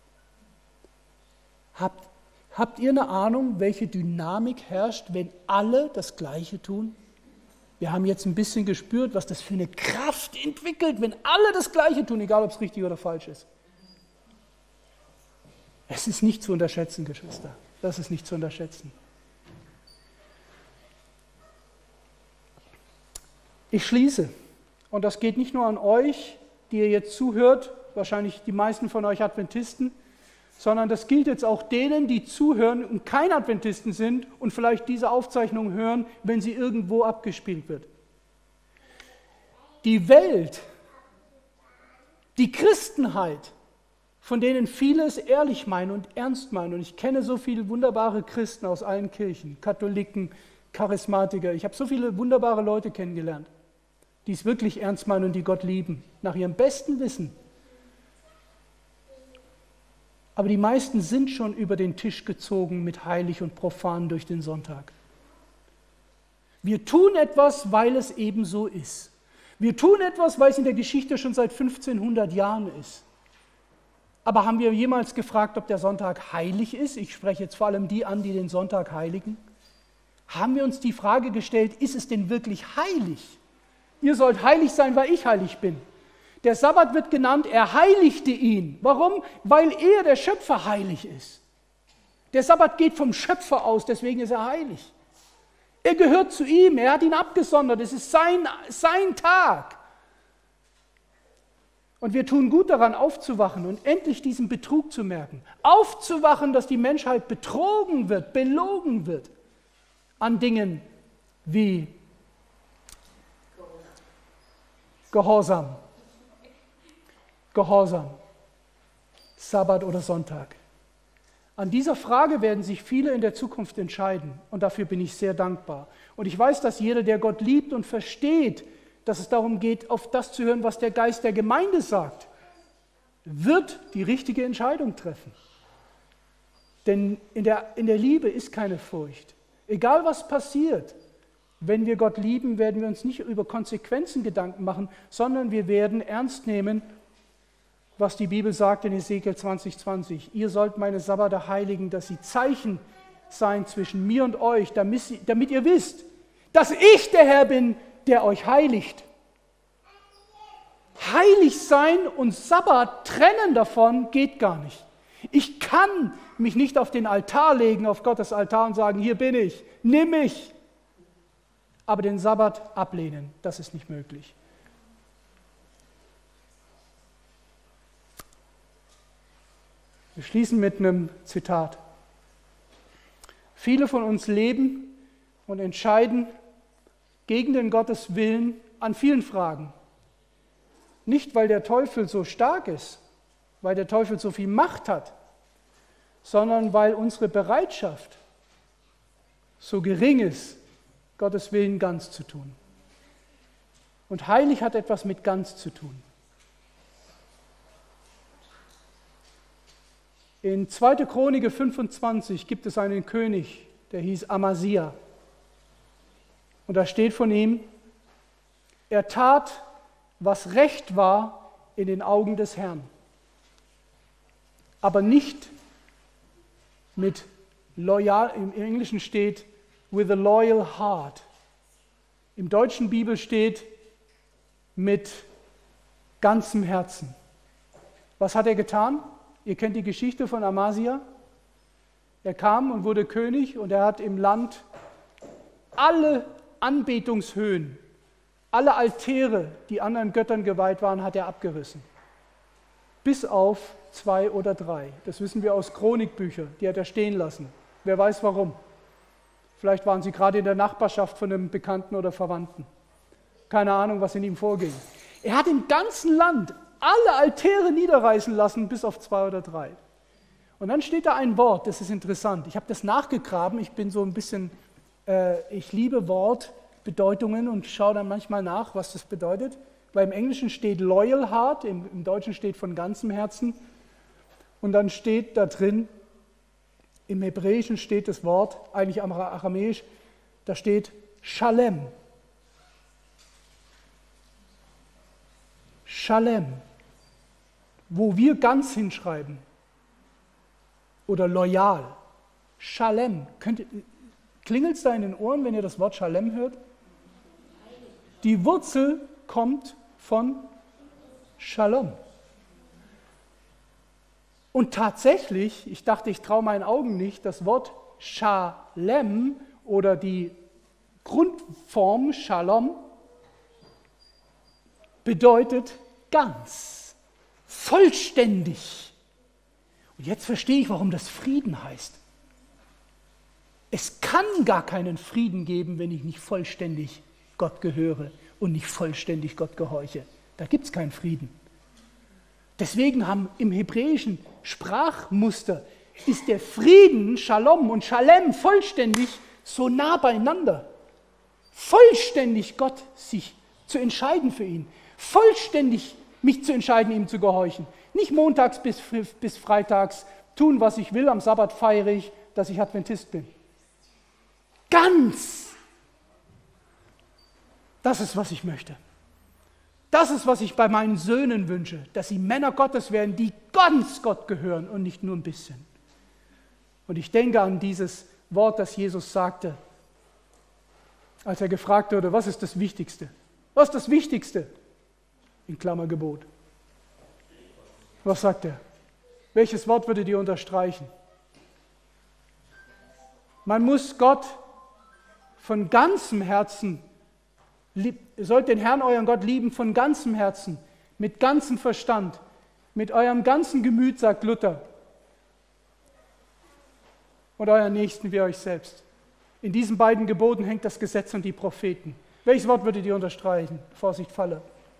Habt, habt ihr eine Ahnung, welche Dynamik herrscht, wenn alle das Gleiche tun? Wir haben jetzt ein bisschen gespürt, was das für eine Kraft entwickelt, wenn alle das Gleiche tun, egal ob es richtig oder falsch ist. Es ist nicht zu unterschätzen, Geschwister. Das ist nicht zu unterschätzen. Ich schließe. Und das geht nicht nur an euch, die ihr jetzt zuhört, wahrscheinlich die meisten von euch Adventisten, sondern das gilt jetzt auch denen, die zuhören und keine Adventisten sind und vielleicht diese Aufzeichnung hören, wenn sie irgendwo abgespielt wird. Die Welt, die Christenheit, von denen viele es ehrlich meinen und ernst meinen, und ich kenne so viele wunderbare Christen aus allen Kirchen, Katholiken, Charismatiker, ich habe so viele wunderbare Leute kennengelernt, die es wirklich ernst meinen und die Gott lieben, nach ihrem besten Wissen. Aber die meisten sind schon über den Tisch gezogen mit heilig und profan durch den Sonntag. Wir tun etwas, weil es eben so ist. Wir tun etwas, weil es in der Geschichte schon seit fünfzehnhundert Jahren ist. Aber haben wir jemals gefragt, ob der Sonntag heilig ist? Ich spreche jetzt vor allem die an, die den Sonntag heiligen. Haben wir uns die Frage gestellt, ist es denn wirklich heilig? Ihr sollt heilig sein, weil ich heilig bin. Der Sabbat wird genannt, er heiligte ihn. Warum? Weil er, der Schöpfer, heilig ist. Der Sabbat geht vom Schöpfer aus, deswegen ist er heilig. Er gehört zu ihm, er hat ihn abgesondert, es ist sein, sein Tag. Und wir tun gut daran, aufzuwachen und endlich diesen Betrug zu merken. Aufzuwachen, dass die Menschheit betrogen wird, belogen wird an Dingen wie Gehorsam. Gehorsam. Sabbat oder Sonntag. An dieser Frage werden sich viele in der Zukunft entscheiden und dafür bin ich sehr dankbar. Und ich weiß, dass jeder, der Gott liebt und versteht, dass es darum geht, auf das zu hören, was der Geist der Gemeinde sagt, wird die richtige Entscheidung treffen. Denn in der, in der Liebe ist keine Furcht. Egal was passiert, wenn wir Gott lieben, werden wir uns nicht über Konsequenzen Gedanken machen, sondern wir werden ernst nehmen, was die Bibel sagt in Hesekiel zwanzig zwanzig. Ihr sollt meine Sabbate heiligen, dass sie Zeichen seien zwischen mir und euch, damit, sie, damit ihr wisst, dass ich der Herr bin, der euch heiligt. Heilig sein und Sabbat trennen davon geht gar nicht. Ich kann mich nicht auf den Altar legen, auf Gottes Altar und sagen, hier bin ich, nimm mich. Aber den Sabbat ablehnen, das ist nicht möglich. Wir schließen mit einem Zitat. Viele von uns leben und entscheiden gegen den Gottes Willen an vielen Fragen. Nicht, weil der Teufel so stark ist, weil der Teufel so viel Macht hat, sondern weil unsere Bereitschaft so gering ist, Gottes Willen ganz zu tun. Und heilig hat etwas mit ganz zu tun. In zweiter Chronik fünfundzwanzig gibt es einen König, der hieß Amasia. Und da steht von ihm, er tat, was recht war in den Augen des Herrn, aber nicht mit loyal, im Englischen steht, with a loyal heart. Im deutschen Bibel steht, mit ganzem Herzen. Was hat er getan? Ihr kennt die Geschichte von Amasia. Er kam und wurde König und er hat im Land alle Anbetungshöhen, alle Altäre, die anderen Göttern geweiht waren, hat er abgerissen. Bis auf zwei oder drei. Das wissen wir aus Chronikbüchern, die hat er stehen lassen. Wer weiß warum. Vielleicht waren sie gerade in der Nachbarschaft von einem Bekannten oder Verwandten. Keine Ahnung, was in ihm vorging. Er hat im ganzen Land alle Altäre niederreißen lassen, bis auf zwei oder drei. Und dann steht da ein Wort, das ist interessant. Ich habe das nachgegraben, ich bin so ein bisschen, äh, ich liebe Wortbedeutungen und schaue dann manchmal nach, was das bedeutet. Weil im Englischen steht loyal heart, im, im Deutschen steht von ganzem Herzen. Und dann steht da drin, im Hebräischen steht das Wort, eigentlich am Aramäisch, da steht Shalem. Shalem, wo wir ganz hinschreiben. Oder loyal. Shalem. Klingelt es da in den Ohren, wenn ihr das Wort Shalem hört? Die Wurzel kommt von Shalom. Und tatsächlich, ich dachte, ich traue meinen Augen nicht, das Wort Shalem oder die Grundform Shalom bedeutet ganz, vollständig. Und jetzt verstehe ich, warum das Frieden heißt. Es kann gar keinen Frieden geben, wenn ich nicht vollständig Gott gehöre und nicht vollständig Gott gehorche. Da gibt es keinen Frieden. Deswegen haben im hebräischen Sprachmuster ist der Frieden, Shalom und Shalem vollständig so nah beieinander. Vollständig Gott sich zu entscheiden für ihn. Vollständig mich zu entscheiden, ihm zu gehorchen. Nicht montags bis, bis freitags tun, was ich will, am Sabbat feiere ich, dass ich Adventist bin. Ganz. Das ist, was ich möchte. Das ist, was ich bei meinen Söhnen wünsche, dass sie Männer Gottes werden, die ganz Gott gehören und nicht nur ein bisschen. Und ich denke an dieses Wort, das Jesus sagte, als er gefragt wurde, was ist das Wichtigste? Was ist das Wichtigste? In Klammer Gebot. Was sagt er? Welches Wort würdet ihr unterstreichen? Man muss Gott von ganzem Herzen, ihr sollt den Herrn, euren Gott, lieben von ganzem Herzen, mit ganzem Verstand, mit eurem ganzen Gemüt, sagt Luther, und euren Nächsten wie euch selbst. In diesen beiden Geboten hängt das Gesetz und die Propheten. Welches Wort würdet ihr unterstreichen? Vorsicht, Falle.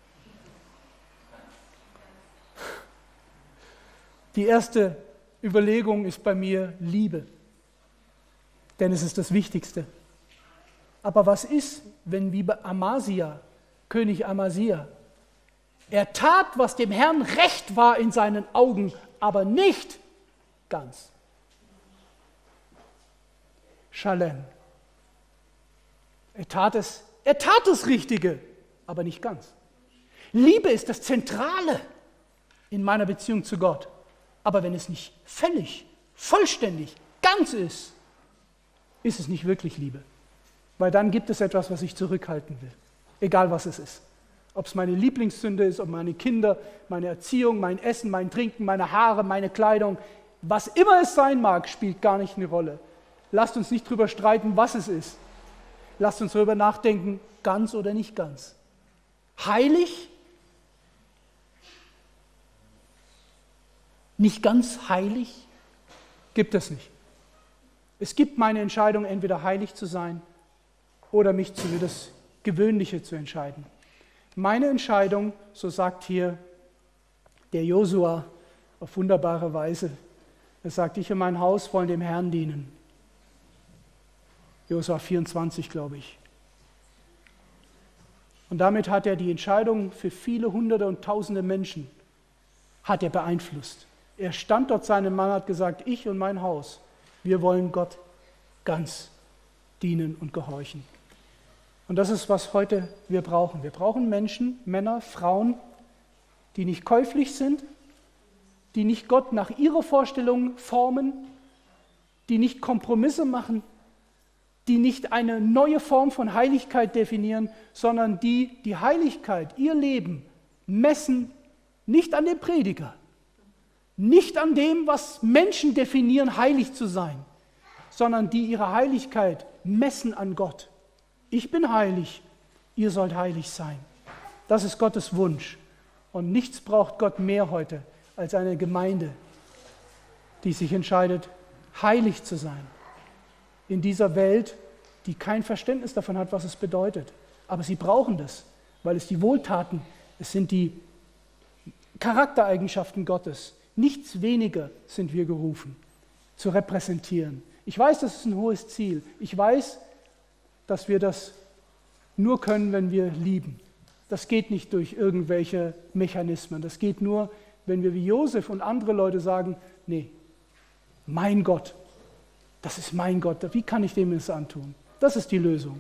Die erste Überlegung ist bei mir Liebe, denn es ist das Wichtigste. Aber was ist, wenn wie bei Amasia, König Amasia, er tat, was dem Herrn recht war in seinen Augen, aber nicht ganz. Shalem. Er tat es, er tat das Richtige, aber nicht ganz. Liebe ist das Zentrale in meiner Beziehung zu Gott. Aber wenn es nicht völlig, vollständig, ganz ist, ist es nicht wirklich Liebe. Weil dann gibt es etwas, was ich zurückhalten will. Egal was es ist. Ob es meine Lieblingssünde ist, ob meine Kinder, meine Erziehung, mein Essen, mein Trinken, meine Haare, meine Kleidung, was immer es sein mag, spielt gar nicht eine Rolle. Lasst uns nicht drüber streiten, was es ist. Lasst uns darüber nachdenken, ganz oder nicht ganz. Heilig? Nicht ganz heilig? Gibt es nicht. Es gibt meine Entscheidung, entweder heilig zu sein oder mich für das Gewöhnliche zu entscheiden. Meine Entscheidung, so sagt hier der Josua auf wunderbare Weise, er sagt, ich und mein Haus wollen dem Herrn dienen. Josua vierundzwanzig, glaube ich. Und damit hat er die Entscheidung für viele Hunderte und Tausende Menschen hat er beeinflusst. Er stand dort seinem Mann, hat gesagt, ich und mein Haus, wir wollen Gott ganz dienen und gehorchen. Und das ist, was heute wir brauchen. Wir brauchen Menschen, Männer, Frauen, die nicht käuflich sind, die nicht Gott nach ihrer Vorstellung formen, die nicht Kompromisse machen, die nicht eine neue Form von Heiligkeit definieren, sondern die die Heiligkeit, ihr Leben messen, nicht an dem Prediger, nicht an dem, was Menschen definieren, heilig zu sein, sondern die ihre Heiligkeit messen an Gott. Ich bin heilig, ihr sollt heilig sein. Das ist Gottes Wunsch. Und nichts braucht Gott mehr heute als eine Gemeinde, die sich entscheidet, heilig zu sein. In dieser Welt, die kein Verständnis davon hat, was es bedeutet. Aber sie brauchen das, weil es die Wohltaten, es sind die Charaktereigenschaften Gottes. Nichts weniger sind wir gerufen, zu repräsentieren. Ich weiß, das ist ein hohes Ziel. Ich weiß, dass wir das nur können, wenn wir lieben. Das geht nicht durch irgendwelche Mechanismen. Das geht nur, wenn wir wie Josef und andere Leute sagen, nee, mein Gott, das ist mein Gott, wie kann ich dem das antun? Das ist die Lösung.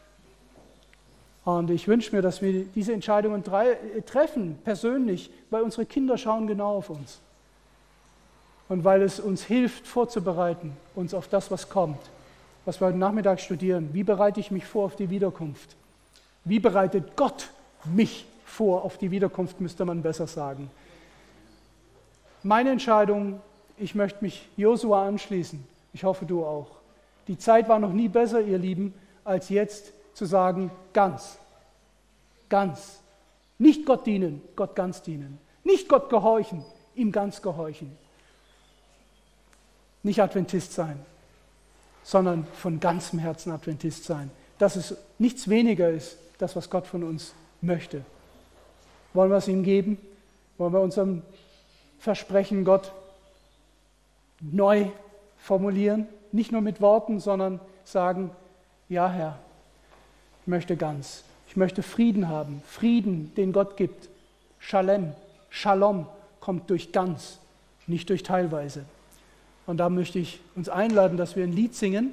Und ich wünsche mir, dass wir diese Entscheidungen treffen, persönlich, weil unsere Kinder schauen genau auf uns. Und weil es uns hilft, vorzubereiten, uns auf das, was kommt, was wir heute Nachmittag studieren. Wie bereite ich mich vor auf die Wiederkunft? Wie bereitet Gott mich vor auf die Wiederkunft, müsste man besser sagen. Meine Entscheidung, ich möchte mich Josua anschließen. Ich hoffe, du auch. Die Zeit war noch nie besser, ihr Lieben, als jetzt zu sagen, ganz, ganz. Nicht Gott dienen, Gott ganz dienen. Nicht Gott gehorchen, ihm ganz gehorchen. Nicht Adventist sein, sondern von ganzem Herzen Adventist sein. Dass es nichts weniger ist, das, was Gott von uns möchte. Wollen wir es ihm geben? Wollen wir unserem Versprechen Gott neu formulieren? Nicht nur mit Worten, sondern sagen, ja Herr, ich möchte ganz. Ich möchte Frieden haben. Frieden, den Gott gibt. Shalem, Shalom kommt durch ganz, nicht durch teilweise. Und da möchte ich uns einladen, dass wir ein Lied singen,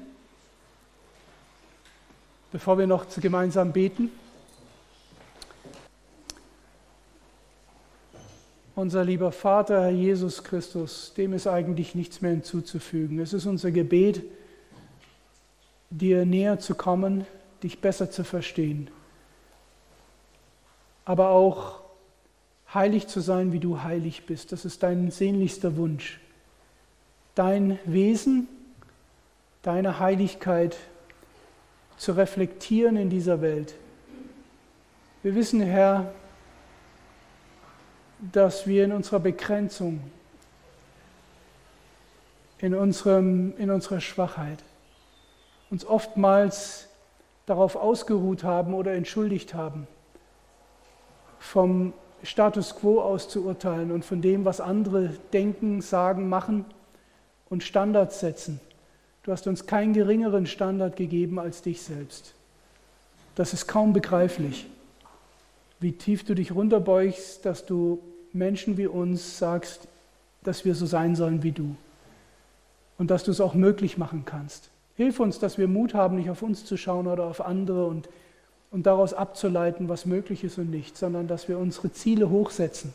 bevor wir noch gemeinsam beten. Unser lieber Vater, Herr Jesus Christus, dem ist eigentlich nichts mehr hinzuzufügen. Es ist unser Gebet, dir näher zu kommen, dich besser zu verstehen, aber auch heilig zu sein, wie du heilig bist. Das ist dein sehnlichster Wunsch. Dein Wesen deine Heiligkeit zu reflektieren in dieser Welt. Wir wissen, Herr, dass wir in unserer Begrenzung, in, unserem, in unserer Schwachheit uns oftmals darauf ausgeruht haben oder entschuldigt haben, vom Status quo aus zu urteilen und von dem, was andere denken, sagen, machen und Standards setzen. Du hast uns keinen geringeren Standard gegeben als dich selbst. Das ist kaum begreiflich, wie tief du dich runterbeugst, dass du Menschen wie uns sagst, dass wir so sein sollen wie du und dass du es auch möglich machen kannst. Hilf uns, dass wir Mut haben, nicht auf uns zu schauen oder auf andere und, und daraus abzuleiten, was möglich ist und nicht, sondern dass wir unsere Ziele hochsetzen.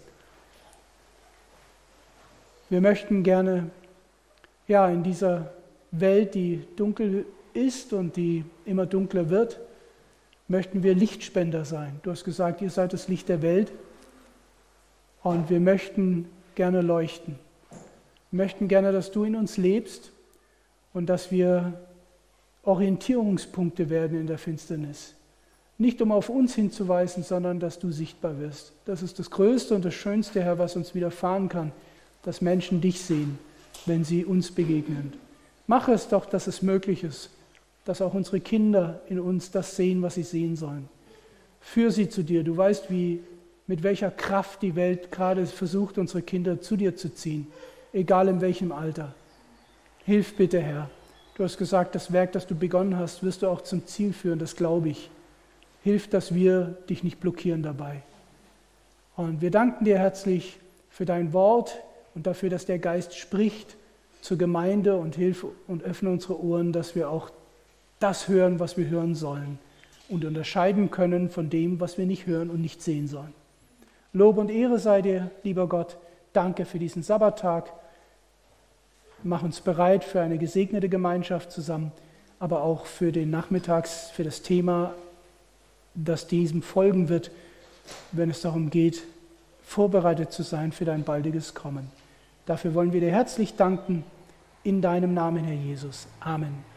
Wir möchten gerne ja, in dieser Welt, die dunkel ist und die immer dunkler wird, möchten wir Lichtspender sein. Du hast gesagt, ihr seid das Licht der Welt und wir möchten gerne leuchten. Wir möchten gerne, dass du in uns lebst und dass wir Orientierungspunkte werden in der Finsternis. Nicht um auf uns hinzuweisen, sondern dass du sichtbar wirst. Das ist das Größte und das Schönste, Herr, was uns widerfahren kann, dass Menschen dich sehen, wenn sie uns begegnen. Mach es doch, dass es möglich ist, dass auch unsere Kinder in uns das sehen, was sie sehen sollen. Führ sie zu dir. Du weißt, wie, mit welcher Kraft die Welt gerade versucht, unsere Kinder zu dir zu ziehen, egal in welchem Alter. Hilf bitte, Herr. Du hast gesagt, das Werk, das du begonnen hast, wirst du auch zum Ziel führen, das glaube ich. Hilf, dass wir dich nicht blockieren dabei. Und wir danken dir herzlich für dein Wort und dafür, dass der Geist spricht zur Gemeinde und hilf und öffne unsere Ohren, dass wir auch das hören, was wir hören sollen und unterscheiden können von dem, was wir nicht hören und nicht sehen sollen. Lob und Ehre sei dir, lieber Gott. Danke für diesen Sabbattag. Mach uns bereit für eine gesegnete Gemeinschaft zusammen, aber auch für den Nachmittags, für das Thema, das diesem folgen wird, wenn es darum geht, vorbereitet zu sein für dein baldiges Kommen. Dafür wollen wir dir herzlich danken, in deinem Namen, Herr Jesus. Amen.